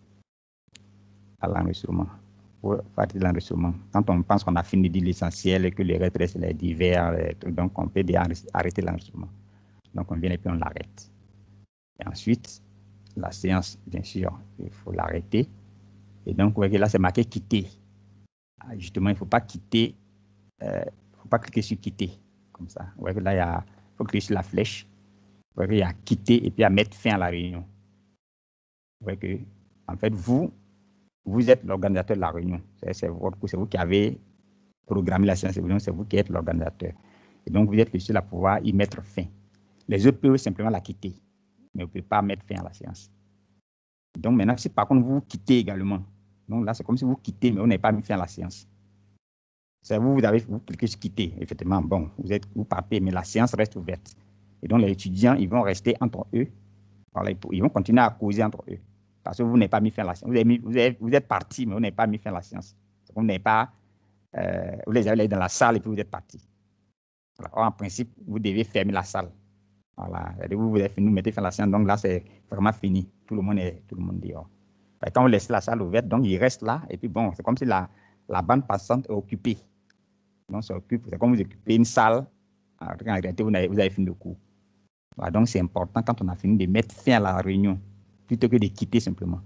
à l'enregistrement. Pour faire l'enregistrement. Quand on pense qu'on a fini de dire l'essentiel et que le reste reste les divers, donc on peut arrêter l'enregistrement. Donc on vient et puis on l'arrête. Et ensuite, la séance, bien sûr, il faut l'arrêter. Et donc, vous voyez là, c'est marqué quitter. Justement, il ne faut pas quitter, il ne faut pas cliquer sur quitter, comme ça. Vous voyez là, il faut cliquer sur la flèche. Vous voyez, il y a quitter et puis à mettre fin à la réunion. Vous voyez que, en fait, vous êtes l'organisateur de la réunion. C'est vous qui avez programmé la séance, c'est vous qui êtes l'organisateur. Et donc, vous êtes le seul à pouvoir y mettre fin. Les autres peuvent simplement la quitter, mais vous ne pouvez pas mettre fin à la séance. Donc, maintenant, si par contre vous quittez également, donc là, c'est comme si vous quittez, mais vous n'avez pas mis fin à la séance. C'est vous cliquez sur quitter, effectivement. Bon, vous partez, mais la séance reste ouverte. Et donc, les étudiants, ils vont rester entre eux. Voilà, ils vont continuer à causer entre eux. Parce que vous n'avez pas mis fin à la séance. Vous êtes partis, mais vous n'avez pas mis fin à la séance. Vous n'avez pas, vous les avez dans la salle et puis vous êtes partis. Voilà. En principe, vous devez fermer la salle. Voilà. Vous mettez fin à la séance, donc là, c'est vraiment fini. Tout le monde dehors. Quand vous laissez la salle ouverte, donc il reste là, et puis bon, c'est comme si la bande passante est occupée. Donc, c'est comme vous occupez une salle, en réalité, vous avez fini le cours. Voilà, donc, c'est important quand on a fini de mettre fin à la réunion, plutôt que de quitter simplement.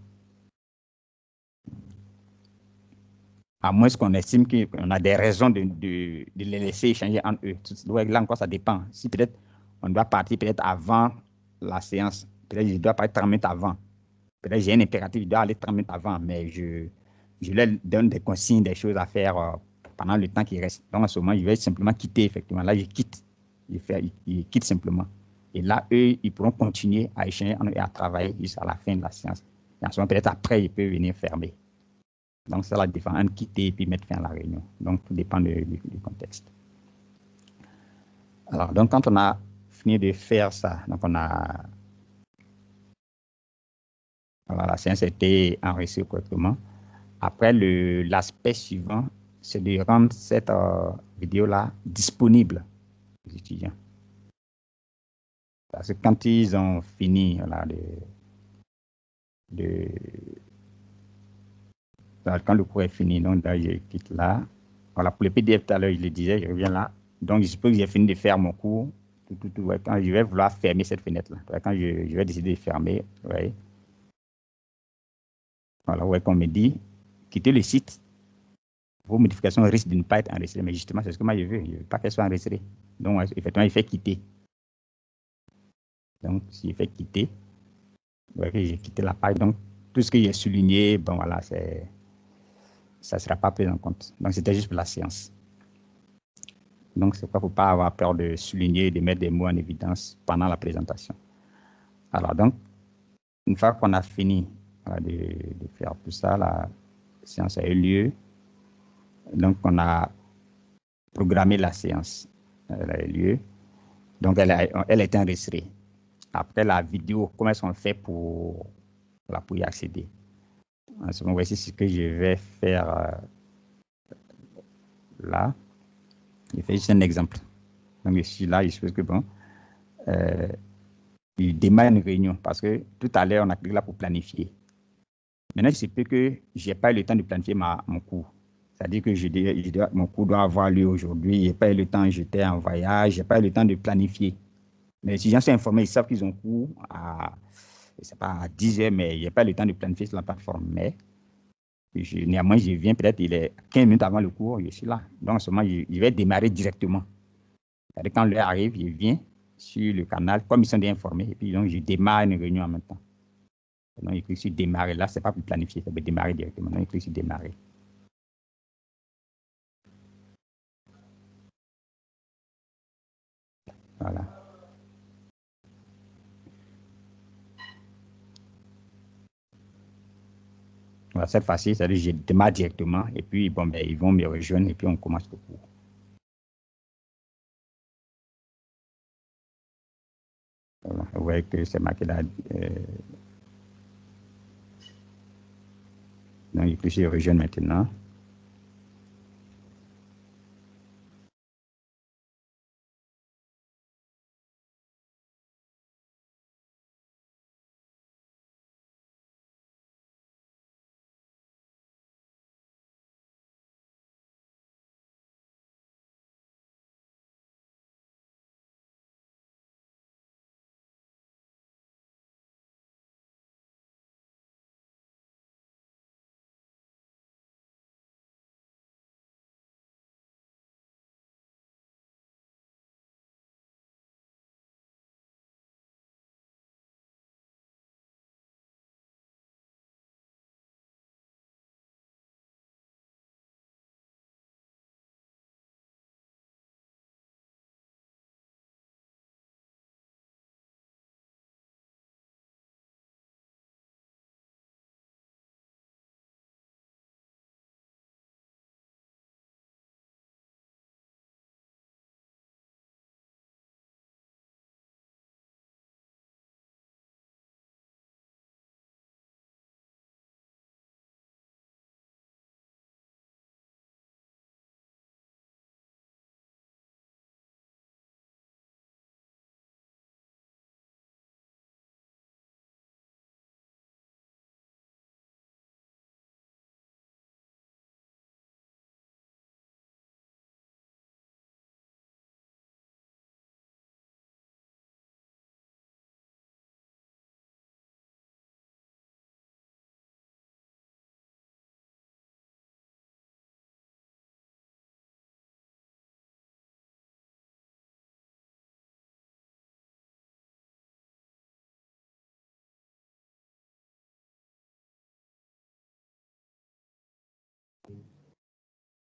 À moins qu'on estime qu'on a des raisons de les laisser échanger entre eux. Là encore, ça dépend. Si peut-être on doit partir peut-être avant la séance, peut-être je dois partir 30 minutes avant. Peut-être j'ai un impératif, je dois aller 30 minutes avant, mais je leur donne des consignes, des choses à faire pendant le temps qui reste. Donc, en ce moment, je vais simplement quitter, effectivement. Là, je quitte. Je quitte simplement. Et là, eux, ils pourront continuer à échanger et à travailler jusqu'à la fin de la séance. Et en ce moment, peut-être après, ils peuvent venir fermer. Donc, c'est la différence entre quitter et puis mettre fin à la réunion. Donc, tout dépend du contexte. Alors, donc, quand on a fini de faire ça, donc on a... Voilà, la séance a été enregistrée correctement. Après, l'aspect suivant, c'est de rendre cette vidéo-là disponible aux étudiants. Parce que quand ils ont fini voilà, quand le cours est fini, donc là, je quitte là. Voilà, pour le PDF tout à l'heure, je le disais, je reviens là. Donc, je suppose que j'ai fini de faire mon cours. Ouais, quand je vais vouloir fermer cette fenêtre-là, quand je vais décider de fermer, ouais. Voilà, ouais, qu'on me dit, quittez le site. Vos modifications risquent de ne pas être enregistrées. Mais justement, c'est ce que moi je veux. Je ne veux pas qu'elles soient enregistrées. Donc, effectivement, il fait quitter. Donc, s'il fait quitter, ouais, j'ai quitté la page. Donc, tout ce que j'ai souligné, bon, voilà, ça ne sera pas pris en compte. Donc, c'était juste pour la séance. Donc, c'est pas pour ne pas avoir peur de souligner, de mettre des mots en évidence pendant la présentation. Alors, donc, une fois qu'on a fini de faire tout ça, la séance a eu lieu. Donc, on a programmé la séance. Elle a eu lieu. Donc, elle a été enregistrée. Après, la vidéo, comment est-ce qu'on fait pour y accéder? En ce moment, voici ce que je vais faire là. Je fais juste un exemple. Donc, je suis là, je suppose que bon, il démarre une réunion parce que tout à l'heure, on a cliqué là pour planifier. Maintenant, il se peut que je n'ai pas eu le temps de planifier mon cours. C'est-à-dire que mon cours doit avoir lieu aujourd'hui. Je n'ai pas eu le temps, j'étais en voyage, je n'ai pas eu le temps de planifier. Mais les étudiants sont informés, ils savent qu'ils ont cours à, je sais pas, à 10 heures, mais je n'ai pas eu le temps de planifier sur la plateforme. Mais néanmoins, je viens peut-être, il est 15 minutes avant le cours, je suis là. Donc, en ce moment, je vais démarrer directement. C'est-à-dire quand l'heure arrive, je viens sur le canal, comme ils sont déjà informés, et puis donc, je démarre une réunion en même temps. Donc, il clique sur démarrer. Là, ce n'est pas pour planifier, ça veut démarrer directement. Donc, il clique sur démarrer. Voilà. Voilà, cette fois-ci, c'est-à-dire je démarre directement, et puis bon, ben, ils vont me rejoindre, et puis on commence le cours. Voilà. Vous voyez que c'est marqué là. Donc, il clique sur rejoindre maintenant.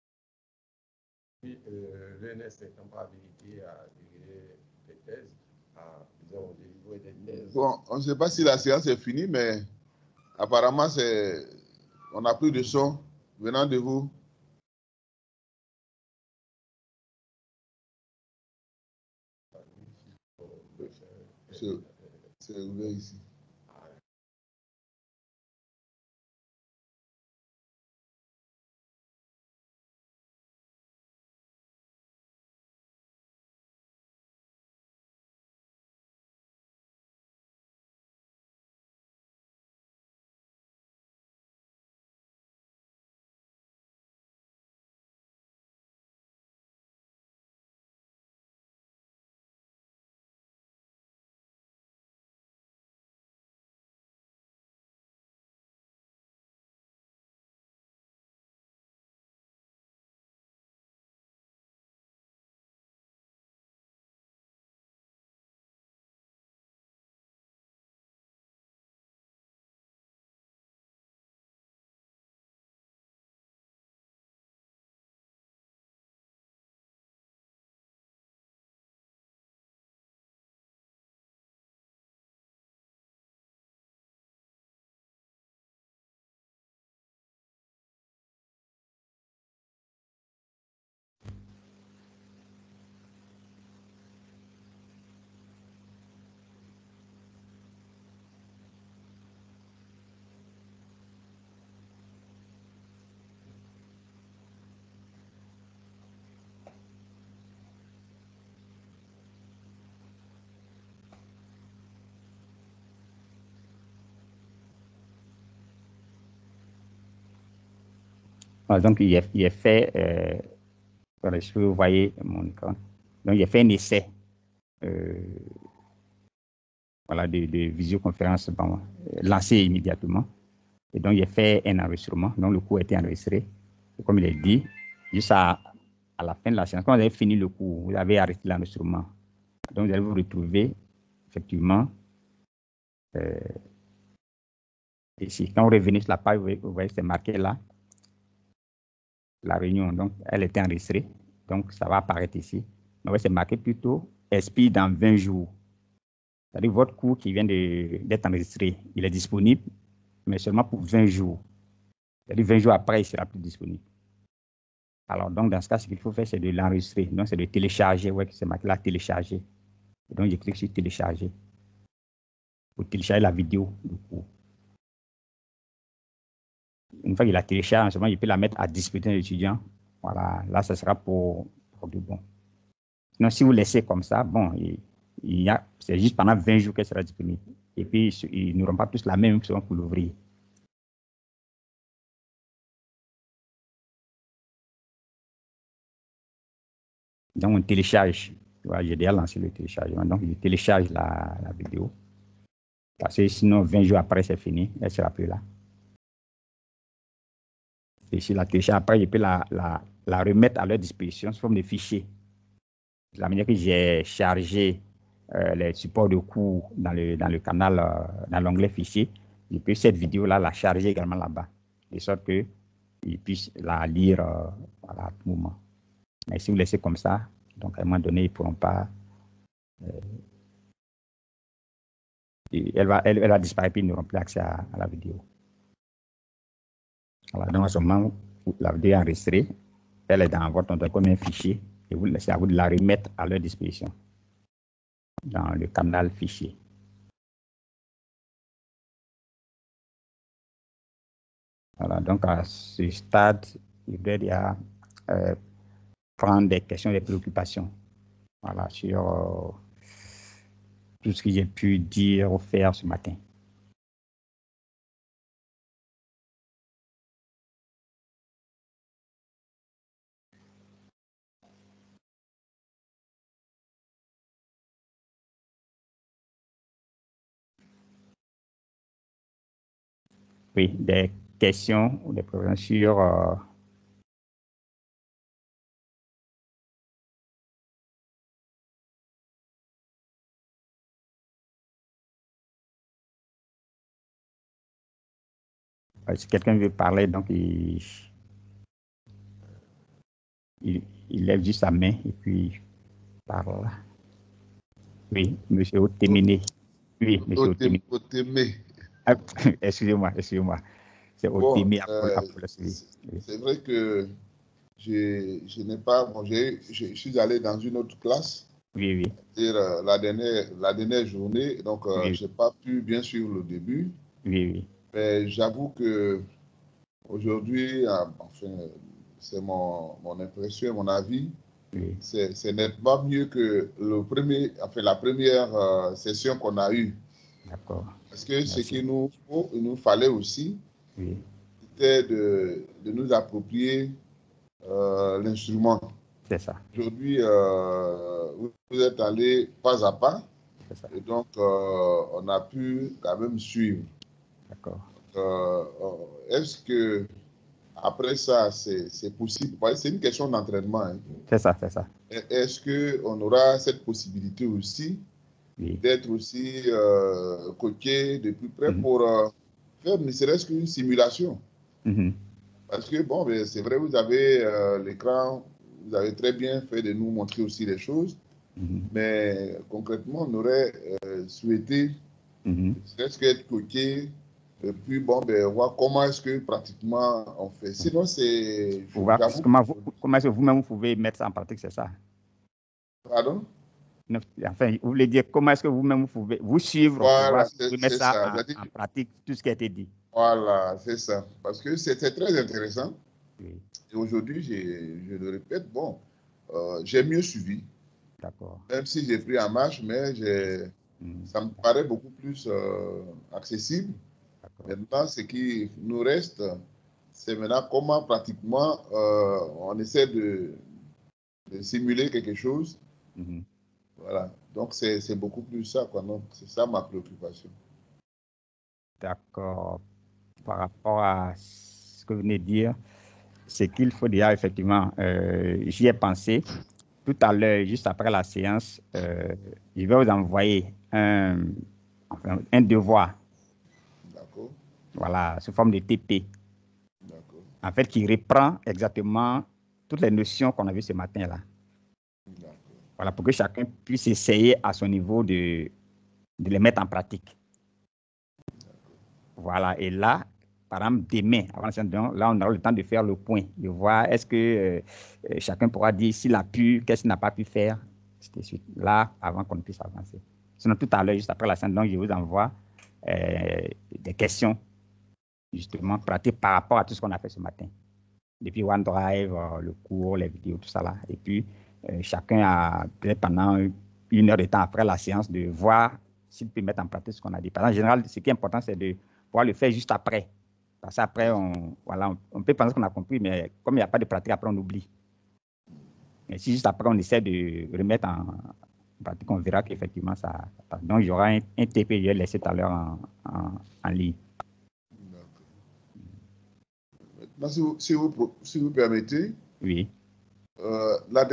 Oui, l'ENS n'étant pas habilité à diriger les thèses, à, disons, délivrer des thèses. Bon, on ne sait pas si la séance est finie, mais apparemment, on n'a plus de son venant de vous. C'est ouvert ici. Donc, il est fait, voilà, je peux vous voyez mon écran. Donc, il a fait un essai voilà, de visioconférence lancé immédiatement. Et donc, il a fait un enregistrement. Donc, le cours a été enregistré. Et comme il est dit, juste à la fin de la séance, quand vous avez fini le cours, vous avez arrêté l'enregistrement. Donc, vous allez vous retrouver effectivement ici. Quand vous revenez sur la page, vous voyez, c'est marqué là, la réunion. Donc, elle était enregistrée. Donc, ça va apparaître ici. Donc, c'est marqué plutôt expire dans 20 jours. C'est-à-dire votre cours qui vient d'être enregistré, il est disponible, mais seulement pour 20 jours. C'est-à-dire 20 jours après, il ne sera plus disponible. Alors, donc, dans ce cas, ce qu'il faut faire, c'est de l'enregistrer. Donc, c'est de télécharger. Ouais, c'est marqué là, télécharger. Et donc, je clique sur télécharger pour télécharger la vidéo du cours. Une fois qu'il la télécharge, seulement, il peut la mettre à disposition de l'étudiant. Voilà, là, ça sera pour du bon. Sinon, si vous laissez comme ça, bon, c'est juste pendant 20 jours qu'elle sera disponible. Et puis, ils n'auront pas tous la même option pour l'ouvrir. Donc, on télécharge. Voilà, j'ai déjà lancé le téléchargement. Donc, je télécharge la vidéo. Parce que sinon, 20 jours après, c'est fini. Elle ne sera plus là. Et si la télécharge après, je peux la remettre à leur disposition sous forme de fichier. De la manière que j'ai chargé les supports de cours dans le canal, dans l'onglet fichier, je peux cette vidéo-là la charger également là-bas. De sorte qu'ils puissent la lire voilà, à tout moment. Mais si vous laissez comme ça, donc à un moment donné, ils ne pourront pas. Elle va disparaître et ils n'auront plus accès à la vidéo. Voilà, donc à ce moment, la vidéo est enregistrée, elle est dans votre ordinateur comme un fichier et c'est à vous de la remettre à leur disposition dans le canal fichier. Voilà, donc à ce stade, il y a prendre des questions, des préoccupations. Voilà, sur tout ce que j'ai pu dire ou faire ce matin. Oui, des questions ou des préoccupations sur si quelqu'un veut parler, donc il lève juste sa main et puis parle. Oui, monsieur Otemene. Oui, monsieur Otemene. Otemene. Ah, excusez-moi. C'est Bon, Otemene Apollos. Oui. c'est vrai que je n'ai pas, bon, je suis allé dans une autre classe, Oui. c'est-à-dire la dernière journée, donc Oui. je n'ai pas pu bien suivre le début, Oui. mais j'avoue que aujourd'hui, enfin, c'est mon impression, mon avis, Oui. c'est nettement mieux que la première session qu'on a eue. D'accord. Parce que ce Merci. qu'il nous fallait aussi, Oui. c'était de nous approprier l'instrument. C'est ça. Aujourd'hui, vous êtes allé pas à pas, C'est ça. et donc on a pu quand même suivre. D'accord. Est-ce que après ça, c'est possible? C'est une question d'entraînement. Hein. C'est ça. Est-ce qu'on aura cette possibilité aussi Oui. d'être aussi coaché de plus près Mhm. pour faire ne serait-ce qu'une simulation? Mhm. Parce que, bon, c'est vrai, vous avez l'écran, vous avez très bien fait de nous montrer aussi les choses, mais concrètement, on aurait souhaité, ne serait-ce qu'être coaché, et puis, bon, voir comment est-ce que pratiquement on fait. Sinon, c'est... Comment est-ce que vous-même vous pouvez mettre ça en pratique, c'est ça? Pardon? Enfin, vous voulez dire comment est-ce que vous-même vous pouvez vous suivre pour Voilà, voir si vous pouvez mettre ça ça. en pratique, tout ce qui a été dit. Voilà, c'est ça. Parce que c'était très intéressant. Oui. Et aujourd'hui, je le répète, bon, j'ai mieux suivi. D'accord. Même si j'ai pris en marche, mais ça me paraît beaucoup plus accessible. Maintenant, ce qui nous reste, c'est maintenant comment pratiquement on essaie de simuler quelque chose. Voilà. Donc, c'est beaucoup plus ça, quoi. Donc, c'est ça ma préoccupation. D'accord. Par rapport à ce que vous venez de dire, c'est qu'il faut dire effectivement, j'y ai pensé. Tout à l'heure, juste après la séance, je vais vous envoyer un devoir. D'accord. Voilà, sous forme de TP. D'accord. En fait, qui reprend exactement toutes les notions qu'on a vues ce matin-là. Voilà, pour que chacun puisse essayer à son niveau de les mettre en pratique. Voilà, et là, par exemple, demain, avant là, on aura le temps de faire le point, de voir est-ce que chacun pourra dire s'il a pu, qu'est-ce qu'il n'a pas pu faire, là, avant qu'on puisse avancer. Sinon, tout à l'heure, juste après la séance, donc, je vous envoie des questions, justement, pratiques par rapport à tout ce qu'on a fait ce matin. Depuis OneDrive, le cours, les vidéos, tout ça là. Et puis, chacun a peut-être pendant 1 heure de temps après la séance de voir s'il peut mettre en pratique ce qu'on a dit. Parce qu'en général, ce qui est important, c'est de pouvoir le faire juste après. Parce qu'après, on peut penser qu'on a compris, mais comme il n'y a pas de pratique, après, on oublie. Mais si juste après, on essaie de remettre en pratique, on verra qu'effectivement, ça passe. Donc, il y aura un TP, je vais laisser tout à l'heure en ligne. Maintenant, si vous permettez, oui. La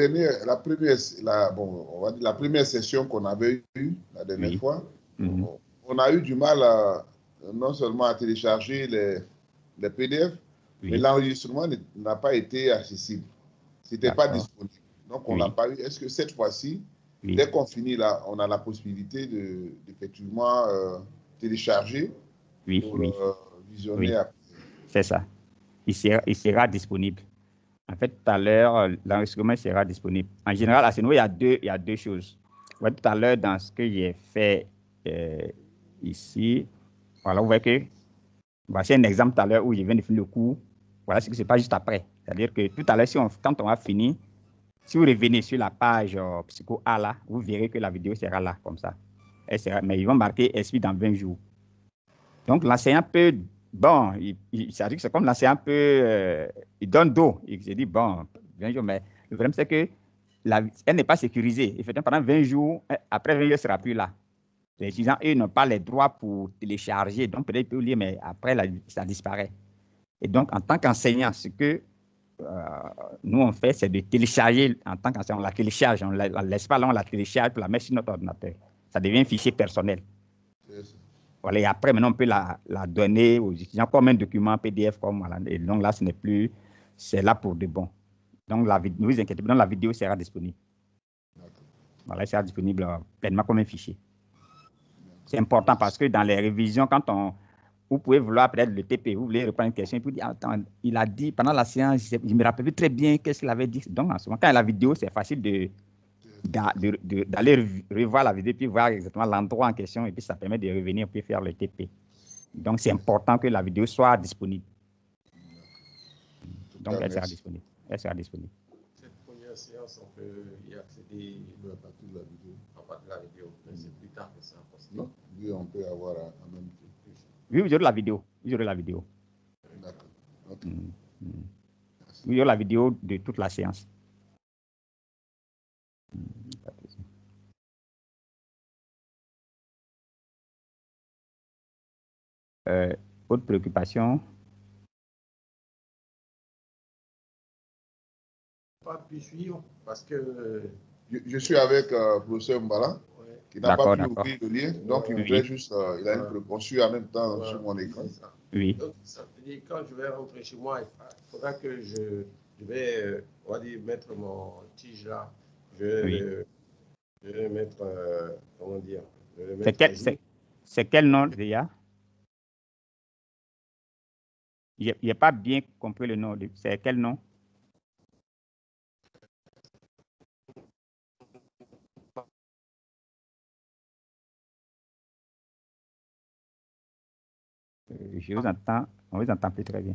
première session qu'on avait eue la dernière fois, on a eu du mal non seulement à télécharger les PDF, mais l'enregistrement n'a pas été accessible. Ce n'était pas disponible. Donc, on ne l'a pas eu. Est-ce que cette fois-ci, dès qu'on finit là, on a la possibilité d'effectivement télécharger pour visionner après? C'est ça. Il sera disponible. En fait, tout à l'heure, l'enregistrement sera disponible. En général, à ce niveau, il y a deux choses. Ouais, tout à l'heure, dans ce que j'ai fait ici, voilà, vous voyez que voici un exemple tout à l'heure où je viens de finir le cours. Voilà ce qui se passe juste après. C'est-à-dire que tout à l'heure, quand on va finir, si vous revenez sur la page Psycho A là, vous verrez que la vidéo sera là, comme ça. Mais ils vont marquer Esprit dans 20 jours. Donc, l'enseignant peut... Bon, c'est comme l'enseignant peut... il donne d'eau. Il se dit, bon, 20 jours, mais le problème, c'est que elle n'est pas sécurisée. Effectivement, pendant 20 jours, après 20 jours, elle ne sera plus là. Les étudiants, eux, n'ont pas les droits pour télécharger. Donc, peut-être ils peuvent lire, mais après, ça disparaît. Et donc, en tant qu'enseignant, ce que nous, on fait, c'est de télécharger. En tant qu'enseignant, on la télécharge. On ne la laisse pas là, on la télécharge pour la mettre sur notre ordinateur. Ça devient un fichier personnel. Voilà, et après, maintenant, on peut la donner aux étudiants comme un document PDF. Voilà. Et donc là, ce n'est plus... C'est là pour de bon. Donc, ne vous inquiétez pas, la vidéo sera disponible. Voilà, il sera disponible pleinement comme un fichier. C'est important parce que dans les révisions, quand vous pouvez vouloir peut-être le TP, vous voulez reprendre une question, et puis dire, attends, il a dit pendant la séance, je ne me rappelle plus très bien qu'est-ce qu'il avait dit. Donc, en ce moment, quand il y a la vidéo, c'est facile d'aller revoir la vidéo, puis voir exactement l'endroit en question, et puis ça permet de revenir, puis faire le TP. Donc, c'est important que la vidéo soit disponible. Donc, elle sera disponible. Elle sera disponible. Cette première séance, on peut y accéder à partir de la vidéo. À partir de la vidéo, mais c'est plus tard que ça. Non, oui, on peut avoir en même temps. Oui, vous aurez la vidéo. Vous aurez la vidéo. D'accord. Okay. Vous aurez la vidéo de toute la séance. Autre préoccupation? Pas pu suivre parce que je suis avec le professeur Mbala, qui n'a pas pu ouvrir le lien, donc il voudrait juste, il a une préconçue en même temps sur mon écran. Oui. Donc, ça veut dire quand je vais rentrer chez moi, il faudra que je vais, on va dire, mettre mon tige là. Je vais mettre, comment dire, c'est quel nom déjà? Je n'ai pas bien compris le nom. C'est quel nom? Je vous entends, on vous entend plus très bien.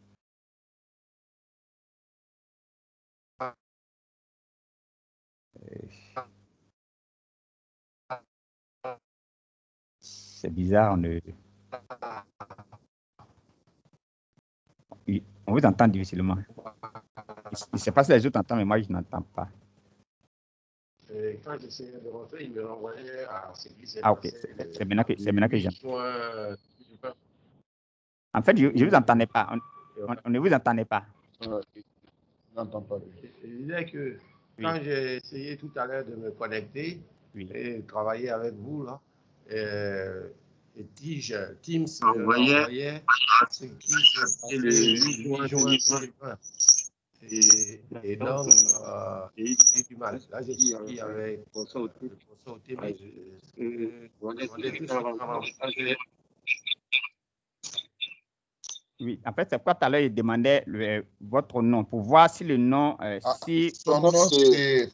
C'est bizarre, on vous entend difficilement. Je ne sais pas si les autres entendent, mais moi, je n'entends pas. Et quand j'essayais de rentrer, il me renvoyait à ce qui s'est passé. Ah, ok. C'est maintenant que j'entends. En fait, je ne vous entendais pas. On ne vous entendait pas. Je n'entends pas. Je disais que quand j'ai essayé tout à l'heure de me connecter et travailler avec vous, là, et Teams me renvoyait à ce qui s'est passé le 8 juin 2020. Et donc, j'ai du mal. Là, j'ai dit avec le professeur Oté, mais oui, en fait, c'est quoi tout à l'heure, il demandait votre nom pour voir si le nom. Si son nom, c'est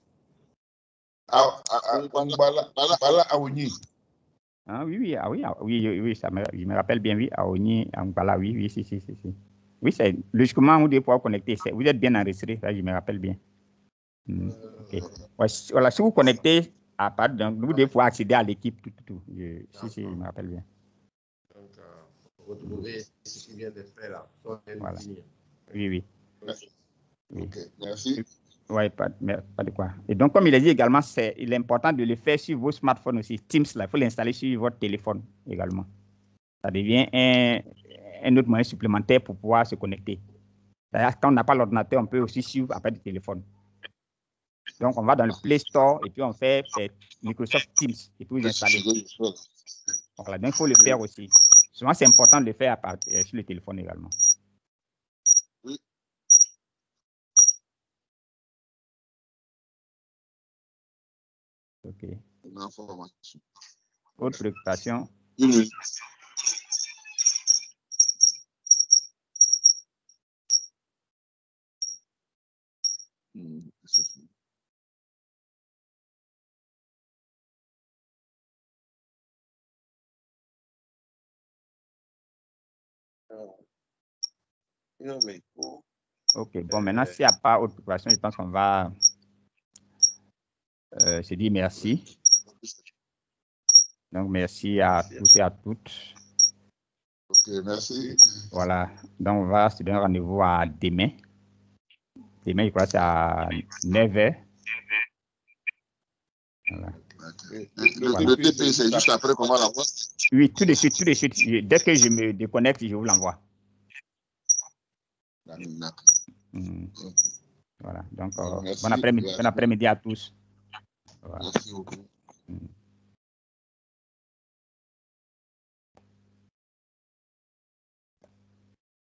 Bala Aouni. Ah, oui, je me rappelle bien, oui, Aouni, Angbala, oui, si. Oui, c'est logiquement, vous devez pouvoir connecter. Vous êtes bien enregistré, ça, je me rappelle bien. Okay. Voilà, si vous connectez à part, donc vous devez pouvoir accéder à l'équipe, tout. Si, je me rappelle bien. Donc, retrouver ce qui vient d'être fait là. Voilà. Oui. Ok, merci. Oui, pas de quoi. Et donc, comme il a dit également, il est important de le faire sur vos smartphones aussi. Teams, là, il faut l'installer sur votre téléphone également. Ça devient un autre moyen supplémentaire pour pouvoir se connecter. D'ailleurs, quand on n'a pas l'ordinateur, on peut aussi suivre après du téléphone. Donc, on va dans le Play Store et puis on fait Microsoft Teams et puis vous installez. Voilà, donc il faut le faire aussi. Souvent, c'est important de le faire sur le téléphone également. Oui. OK. Information. Autre préoccupation? Oui. OK, bon, maintenant, s'il n'y a pas autre préoccupation, je pense qu'on va se dire merci. Donc, merci à tous et à toutes. OK, merci. Voilà, donc on va se donner rendez-vous à demain. Demain, je crois que c'est à 9h. Voilà. Le TP, c'est juste après qu'on va l'envoyer? Oui, tout de suite. Dès que je me déconnecte, je vous l'envoie. Voilà, donc bon après-midi à tous. Voilà. Merci beaucoup.